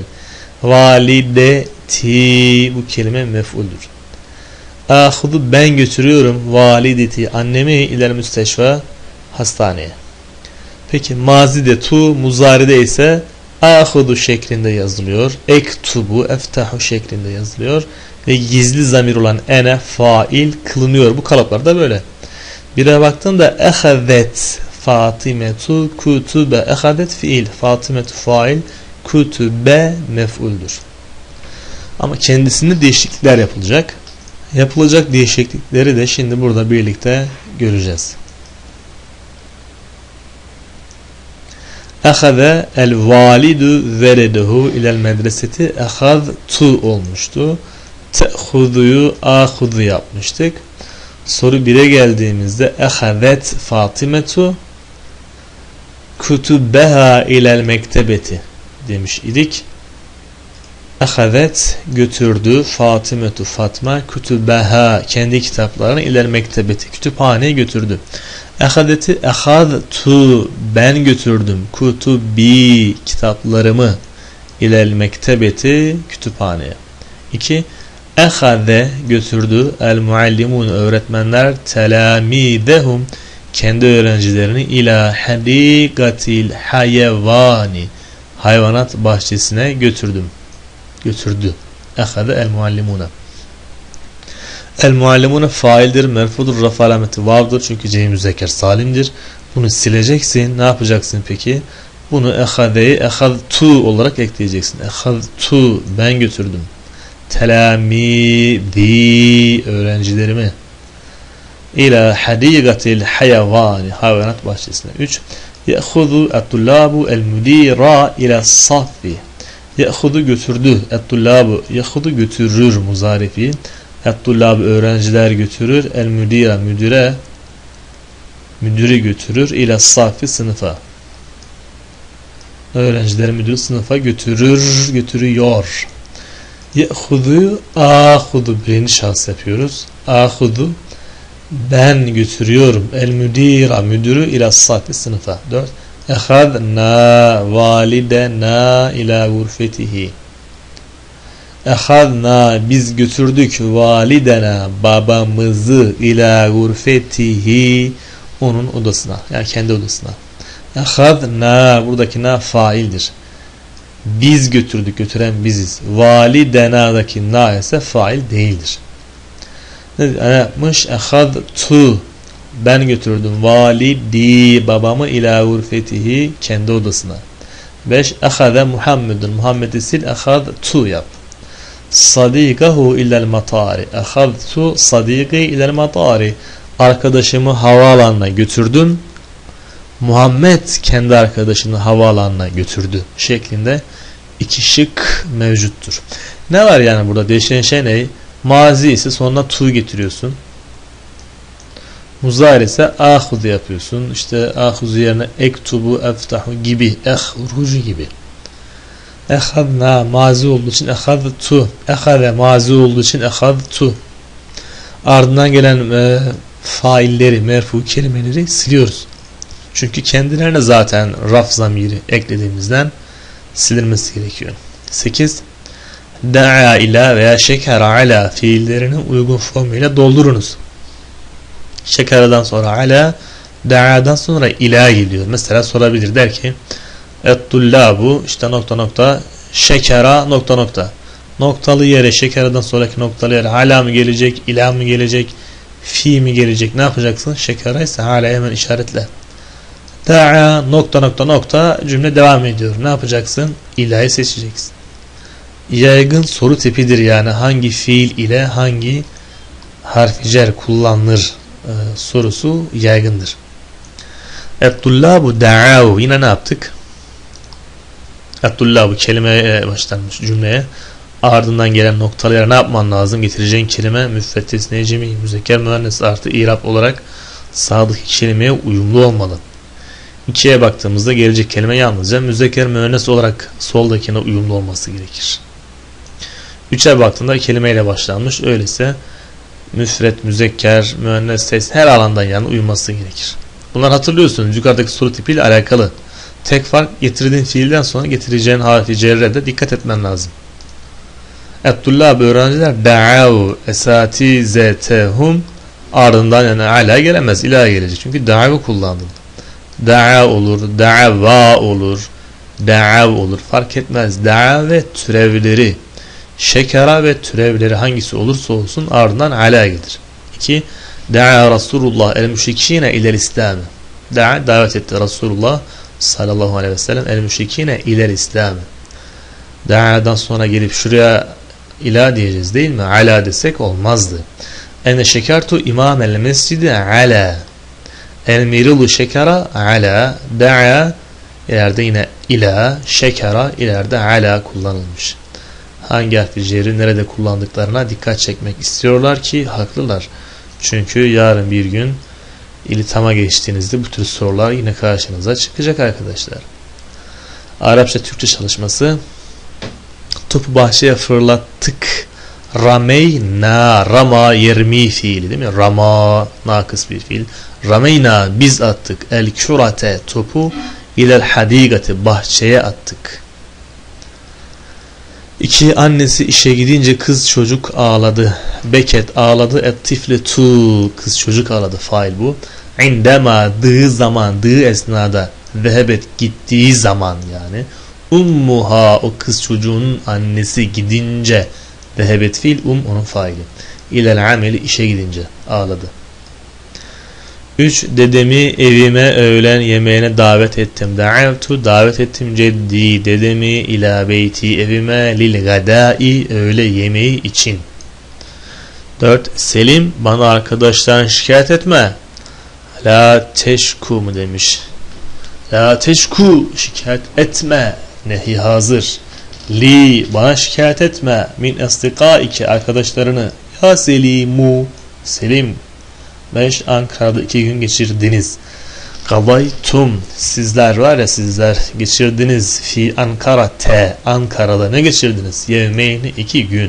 Valideti, bu kelime mef'uldür. Ahudu, ben götürüyorum. Valideti, annemi iler müsteşfa, hastaneye. Peki mazide tu, muzaride ise ahudu şeklinde yazılıyor. Ektubu, eftahu şeklinde yazılıyor. Ve gizli zamir olan ene fail kılınıyor. Bu kalıplar da böyle. Bire baktığında ehadet Fatimetu kutube, ehadet fiil, Fatimetu fail, kutube mef'uldür. Ama kendisinde değişiklikler yapılacak. Yapılacak değişiklikleri de şimdi burada birlikte göreceğiz. Ehade el validu veredehu ilel medreseti, ehadtu olmuştu. Te'huduyu ahudu yapmıştık. Soru bire geldiğimizde ehadet Fatimetu kutubeha ilel mektebeti demiş idik. Ehadet götürdü, Fatimetu Fatma kutubeha, kendi kitaplarını ilel mektebeti, kütüphaneye götürdü. Ehadeti ehadtu, ben götürdüm, kutubi, kitaplarımı ilel mektebeti, kütüphaneye. İki, ehade götürdü, el muallimun, öğretmenler, telamidehum, kendi öğrencilerini ila hadikatil hayvani, hayvanat bahçesine götürdüm. Götürdü. Ehade el muallimuna. El muallimuna faildir, merfudur, raf alameti vavdır çünkü cem-i müzekker salimdir. Bunu sileceksin. Ne yapacaksın peki? Bunu ehadeyi ehadtu olarak ekleyeceksin. Ehadtu, ben götürdüm. Telamidi, öğrencilerimi. İlâ hadîgatil hayvani, hayvanat bahçesine. Üç. Ye'hudu et-tullâbu el-müdîrâ ilâ saffi. Ye'hudu götürdü. Et-tullâbu, ye'hudu götürür muzarifi. Et-tullâbu, öğrenciler götürür. El-müdîrâ, müdüre, müdürü götürür. İlâ saffi, sınıfa. Öğrenciler müdürü sınıfa götürür, götürüyor. Ye'hudu, ahudu, birinci şahıs yapıyoruz. Ahudu, ben götürüyorum. El müdira, müdürü ila safi, sınıfa. Dört. Ehadna validena ila gurfetihi. Ehadna, biz götürdük validena, babamızı ila gurfetihi, onun odasına, yani kendi odasına. Ehadna, buradaki na faildir. Biz götürdük, götüren biziz. Validena'daki na ise fail değildir. Ne yapmış? Ehadtu, Ben götürdüm. Validi babamı ila gurfetihi kendi odasına. beş. Ehade Muhammedun. Muhammed'i sil. Ehadtu yap. Sadikahu ilel matari. Ehadtu sadiki ilel matari. Arkadaşımı havaalanına götürdüm. Muhammed kendi arkadaşını havaalanına götürdü şeklinde iki şık mevcuttur. Ne var yani burada? Değişen şey ne? Mazi ise sonuna tu getiriyorsun. Muzari ise ahuzu yapıyorsun. İşte ahuzu yerine ektubu, eftahu gibi, ehrucu gibi. Ehadna mazi olduğu için ehadtu. Ehade mazi olduğu için ehadtu. Ardından gelen e, failleri, merfu kelimeleri siliyoruz. Çünkü kendilerine zaten raf zamiri eklediğimizden silinmesi gerekiyor. sekiz. Da'a ila veya şekera ala fiillerini uygun formuyla doldurunuz. Şekeradan sonra ala, da'adan sonra ila geliyor. Mesela sorabilir, der ki et-tullabu işte nokta nokta şekera nokta nokta. Noktalı yere, şekeradan sonraki noktalı yere ala mı gelecek, ila mı gelecek, fi mi gelecek, ne yapacaksın? Şekera ise hala hemen işaretle. Da'a nokta nokta nokta cümle devam ediyor. Ne yapacaksın? İla'yı seçeceksin. Yaygın soru tipidir yani hangi fiil ile hangi harf-i cer kullanılır e, sorusu yaygındır. Et-tullabu da'avu, yine ne yaptık? Et-tullabu kelimeye başlanmış cümleye. Ardından gelen noktalı yere ne yapman lazım? Getireceğin kelime müfettis, necmi, müzekker, müennes artı irab olarak sağdaki kelimeye uyumlu olmalı. ikiye baktığımızda gelecek kelime yalnızca müzekker, müennes olarak soldakine uyumlu olması gerekir. üçe baktığında kelimeyle başlanmış. Öyleyse müfret, müzekker, müennes, ses her alandan yani uyuması gerekir. Bunlar hatırlıyorsunuz yukarıdaki soru tipiyle alakalı. Tek fark getirdiğin fiilden sonra getireceğin harfi cerre de dikkat etmen lazım. Et-tullab öğrenciler da'av esatizetehum, ardından yani ala gelemez, ila gelecek. Çünkü da'avı kullandın. Da'a olur, da'va olur, da'av olur. Fark etmez. Da'a ve türevleri, şekera ve türevleri hangisi olursa olsun ardından ala gelir. iki. Da'a Resulullah el-müşrikine ilel-İslam. Da'a davet etti Resulullah sallallahu aleyhi ve sellem el-müşrikine ilel-İslam. Da'adan sonra gelip şuraya ila diyeceğiz değil mi? Ala desek olmazdı. Ene şekertu imam el-mescidi ala. El-mirilu şekera ala. Da'a ileride yine ila, şekera ileride ala kullanılmış. Hangi harfi cerri nerede kullandıklarına dikkat çekmek istiyorlar ki haklılar. Çünkü yarın bir gün iltihama geçtiğinizde bu tür sorular yine karşınıza çıkacak arkadaşlar. Arapça Türkçe çalışması. Topu bahçeye fırlattık. Rameyna, rama yermi fiili değil mi? Rama nakıs bir fiil. Rameyna biz attık. El kürate topu ilel hadigati bahçeye attık. İki, annesi işe gidince kız çocuk ağladı. Beket ağladı. Et tifle tu kız çocuk ağladı. Fail bu. İndema dığı zaman, dığı esnada, vehebet gittiği zaman yani. Ummuha o kız çocuğunun annesi gidince, vehebet fiil, um onun faili. İlel ameli işe gidince ağladı. üç. Dedemi evime öğlen yemeğine davet ettim. Da'avtu davet ettim ceddi dedemi ila beyti evime lil gadai öğle yemeği için. dört. Selim bana arkadaşlardan şikayet etme. La teşku mu demiş. La teşku şikayet etme. Nehi hazır. Li bana şikayet etme. Min asdikaike arkadaşlarını. Ya Selimu Selim. beş. Ankara'da iki gün geçirdiniz. Kadaytum sizler var ya sizler geçirdiniz. Fi Ankara te Ankara'da ne geçirdiniz? Yevmeyni iki gün.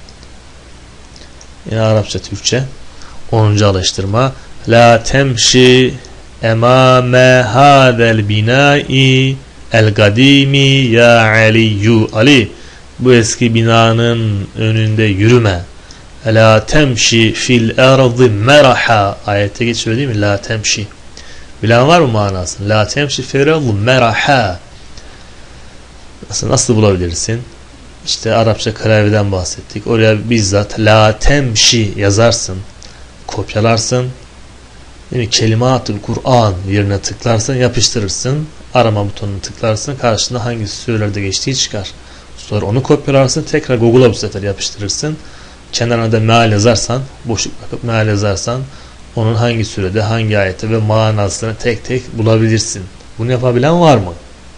Yine Arapça Türkçe. onuncu alıştırma. La temşi emame hadel binai el kadimi ya Aliyu Ali bu eski binanın önünde yürüme. La temşi fil ardı meraha ayette geçiyor değil mi? La temşi. Bilen var mı manasını? La temşi fil ardı meraha. Nasıl, nasıl bulabilirsin? İşte Arapça klavyeden bahsettik. Oraya bizzat la temşi yazarsın. Kopyalarsın. Yani kelimat-ül Kur'an yerine tıklarsan yapıştırırsın. Arama butonunu tıklarsın. Karşına hangisi surelerde geçtiği çıkar. Sonra onu kopyalarsın. Tekrar Google'a bu sefer yapıştırırsın. Kenarına da meal yazarsan, boşluk bakıp meal yazarsan onun hangi surede, hangi ayette ve manasını tek tek bulabilirsin. Bunu yapabilen var mı?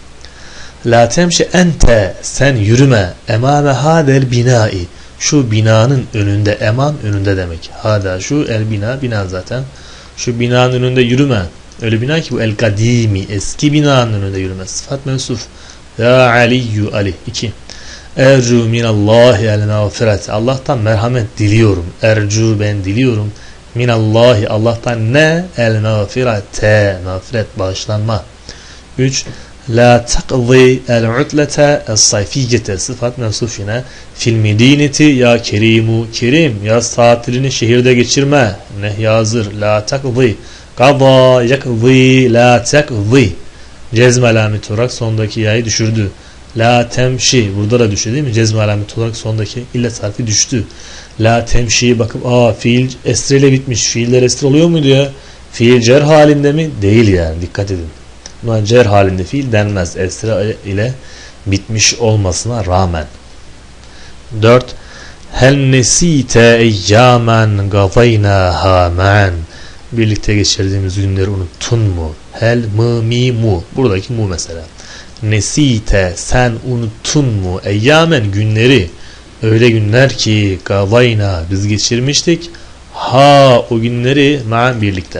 La temşi ente, sen yürüme. Emame hadel binai, şu binanın önünde. Eman önünde demek. Hada şu el bina, bina zaten. Şu binanın önünde yürüme. Öyle bina ki bu el kadimi, eski binanın önünde yürüme. Sıfat mensuf. Ya aliyyü ali. iki. Ercu minallahi el mağfiret. Allah'tan merhamet diliyorum. Ercu, ben diliyorum. Minallahi, Allah'tan ne? El mağfirete, mağfiret, bağışlanma. üç. La taqdi el utlete el sayfiyete, sıfat mensuf yine. Fil medineti ya kerimu, kerim, yaz tatilini şehirde geçirme. Nehy hazır. La taqdi, qada yakdi, la taqdi. Cezm alameti olarak sondaki yayı düşürdü. La temşi, burada da düştü değil mi? Cezm alameti olarak sondaki illet harfi düştü. La temşi, bakıp aa fiil esreyle bitmiş. Fiiller esre oluyor muydu ya? Fiil cer halinde mi? Değil yani, dikkat edin. Buna cer halinde fiil denmez. Esre ile bitmiş olmasına rağmen. dört. Hel nesite eyyamen gazaynaha men. Birlikte geçirdiğimiz günleri unuttun mu? Hel mı mi mu. Buradaki mu mesela. Nesite, sen unuttun mu? Eyyamen, günleri. Öyle günler ki gazayna, biz geçirmiştik. Ha, o günleri ma'an, birlikte.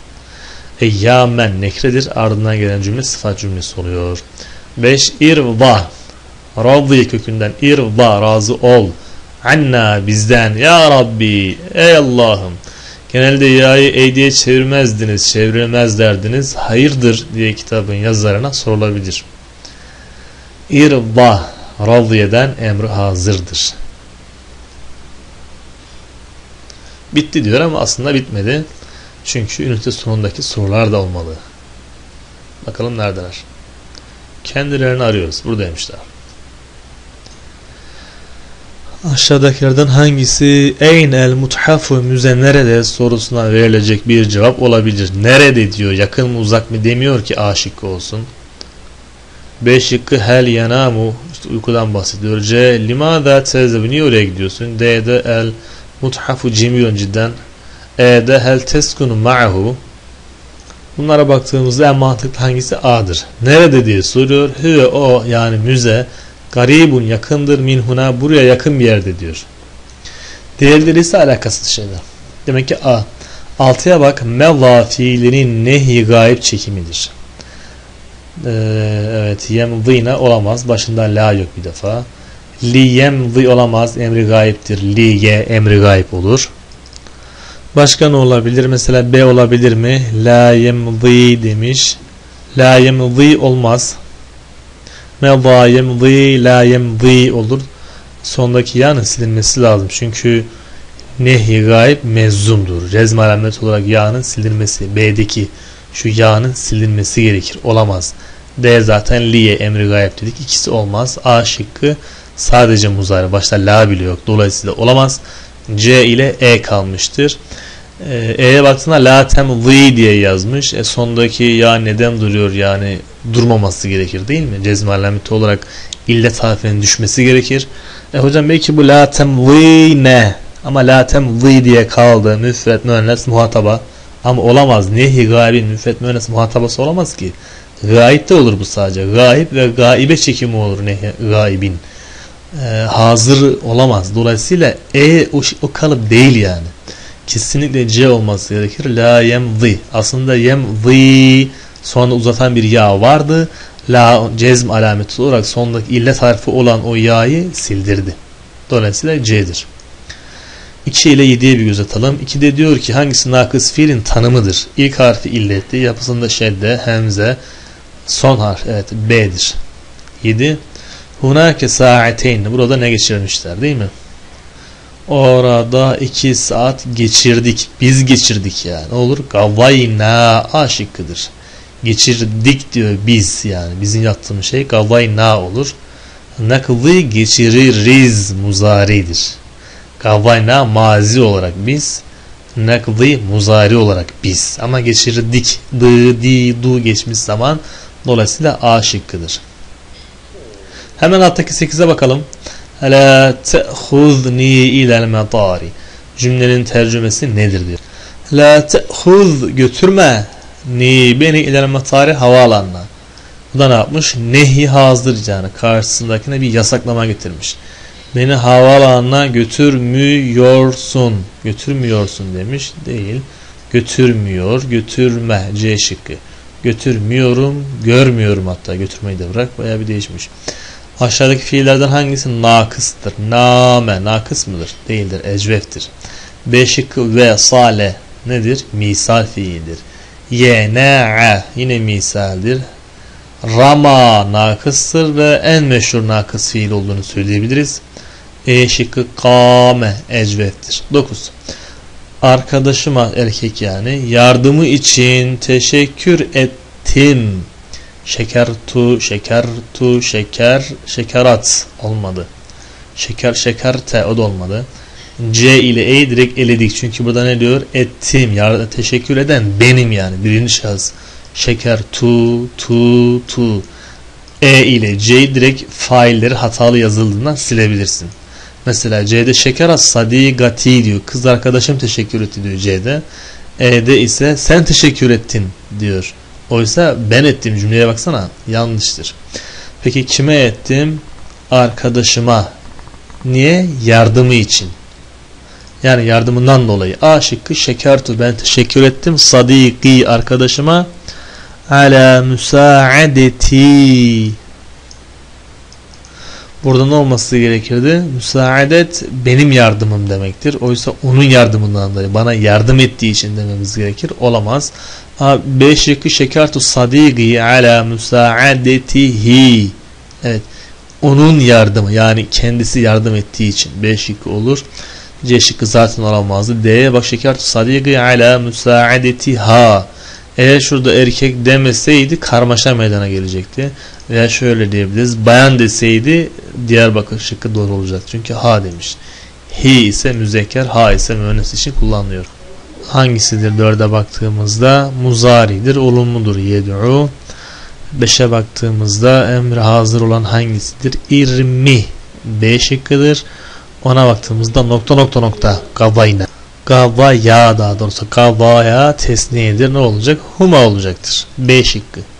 Eyyamen nekredir. Ardından gelen cümle sıfat cümlesi oluyor. beş. İrva. Radhi kökünden irva, razı ol. Anna, bizden. Ya Rabbi, ey Allah'ım. Genelde ya'yı ey diye çevirmezdiniz, çevirmezderdiniz. Hayırdır diye kitabın yazarına sorulabilir. İrva, radiyeden emri hazırdır. Bitti diyor ama aslında bitmedi. Çünkü ünite sonundaki sorular da olmalı. Bakalım neredeler? Kendilerini arıyoruz. Buradaymışlar. Aşağıdakilerden hangisi eyn el muthafu, müze nerede sorusuna verilecek bir cevap olabilir? Nerede diyor. Yakın mı uzak mı demiyor ki A şıkkı olsun. B şıkkı hel yanamu, işte uykudan bahsediyor. C limada tezeb, niye oraya gidiyorsun? D'de el muthafu cemiyun cidden. E'de hel teskunu ma'hu. Bunlara baktığımızda en mantıklı hangisi? A'dır. Nerede diye soruyor. Hüve, o yani müze, garibun, yakındır, minhuna, buraya yakın bir yerde diyor. Diğerleri ise alakasız şeyler. Demek ki A. Altıya bak. Meva fiilinin nehi gayb çekimidir. Ee, evet, yemzina olamaz. Başında la yok bir defa. Li yemzi olamaz. Emri gayiptir. Li ye emri gayip olur. Başka ne olabilir? Mesela B olabilir mi? La yemzi demiş. La yemzi olmaz. Meva yemzi, la yemzi olur. Sondaki ya'nın silinmesi lazım. Çünkü nehi gayb mezzumdur. Cezm alamet olarak ya'nın silinmesi. B'deki şu ya'nın silinmesi gerekir. Olamaz. D zaten liye emri gayb dedik. İkisi olmaz. A şıkkı sadece muzari. Başta la bile yok. Dolayısıyla olamaz. C ile E kalmıştır. E'ye baktığında la temzi diye yazmış. E sondaki ya neden duruyor, yani durmaması gerekir değil mi? Cezm alameti olarak illet harfinin düşmesi gerekir. E hocam belki bu la temzi ne? Ama la temzi diye kaldı. Müfret müennes muhataba. Ama olamaz. Nehi gaibin müfret müennes muhatabası olamaz ki. Gaib de olur bu sadece. Gaib ve gaibe çekimi olur nehi gaibin. E, hazır olamaz. Dolayısıyla E o, o kalıp değil yani. Kesinlikle C olması gerekir. La yemzi. Aslında yemzi sonra uzatan bir ya vardı. La cezm alameti olarak sondaki illet harfi olan o ya'yı sildirdi. Dolayısıyla C'dir. iki ile yediye bir göz atalım. ikide diyor ki hangisi nakıs fiilin tanımıdır? İlk harfi illetli, yapısında şedde, hemze, son harf evet B'dir. yedi. Hunake sa'ateyn. Burada ne geçirmişler değil mi? Orada iki saat geçirdik. Biz geçirdik yani. Ne olur? Gavayna, A şıkkıdır. Geçirdik diyor biz yani. Bizim yaptığımız şey gavayna olur. Naklı geçiririz muzaridir. Gavayna mazi olarak biz. nakdi muzari olarak biz. Ama geçirdik. Dı, di, du geçmiş zaman. Dolayısıyla A şıkkıdır. Hemen alttaki sekize bakalım. La te'huzni ilel metari. Cümlenin tercümesi nedir diyor. La te'huz götürme ni beni ilel metari havaalanına. Bu da ne yapmış? Nehi hazır yani karşısındakine bir yasaklama getirmiş. Beni havaalanına götürmüyorsun. Götürmüyorsun demiş. Değil. Götürmüyor. Götürme. C şıkkı. Götürmüyorum. Görmüyorum hatta. Götürmeyi de bırak. Bayağı bir değişmiş. Aşağıdaki fiillerden hangisi nakıstır? Name. Nakıs mıdır? Değildir. Ecveftir. B şıkkı ve sale nedir? Misal fiildir. Yene'e yine misaldir. Rama nakıstır ve en meşhur nakıs fiil olduğunu söyleyebiliriz. E şıkkı kâme ecveftir. dokuz. Arkadaşıma erkek yani yardımı için teşekkür ettim. Şeker tu, şeker tu, şeker, şekerat olmadı. Şeker, şeker te o da olmadı. C ile E direkt eledik. Çünkü burada ne diyor? Ettim. Yardım, teşekkür eden benim yani. Birinci şahıs. Şeker tu, tu, tu. E ile C direkt failleri hatalı yazıldığından silebilirsin. Mesela C'de şeker as sadigati diyor. Kız arkadaşım teşekkür etti diyor C'de. E'de ise sen teşekkür ettin diyor. Oysa ben ettim cümleye baksana. Yanlıştır. Peki kime ettim? Arkadaşıma. Niye? Yardımı için. Yani yardımından dolayı. A şıkkı şekertu ben teşekkür ettim. Sadiki arkadaşıma. Ala müsaadeti. Burada ne olması gerekirdi? Müsaadet benim yardımım demektir. Oysa onun yardımından dolayı bana yardım ettiği için dememiz gerekir. Olamaz. A, B şıkkı şekertu sadiki ala müsaadetihi. Evet. Onun yardımı yani kendisi yardım ettiği için B şıkkı olur. C şıkkı zaten olamazdı. D'ye bak şekertu sadiki ala müsaadetiha. Eğer şurada erkek demeseydi karmaşa meydana gelecekti. Veya şöyle diyebiliriz. Bayan deseydi Diyarbakır şıkkı doğru olacak. Çünkü ha demiş. Hi ise müzekker, ha ise müennes için kullanılıyor. Hangisidir dörde baktığımızda? Muzaridir, olumludur. Yed'u. Beşe baktığımızda emre hazır olan hangisidir? İrmi. B şıkkıdır. Ona baktığımızda nokta nokta nokta. Gavayna. Gavaya daha doğrusu. Gavaya tesniyedir. Ne olacak? Huma olacaktır. B şıkkı.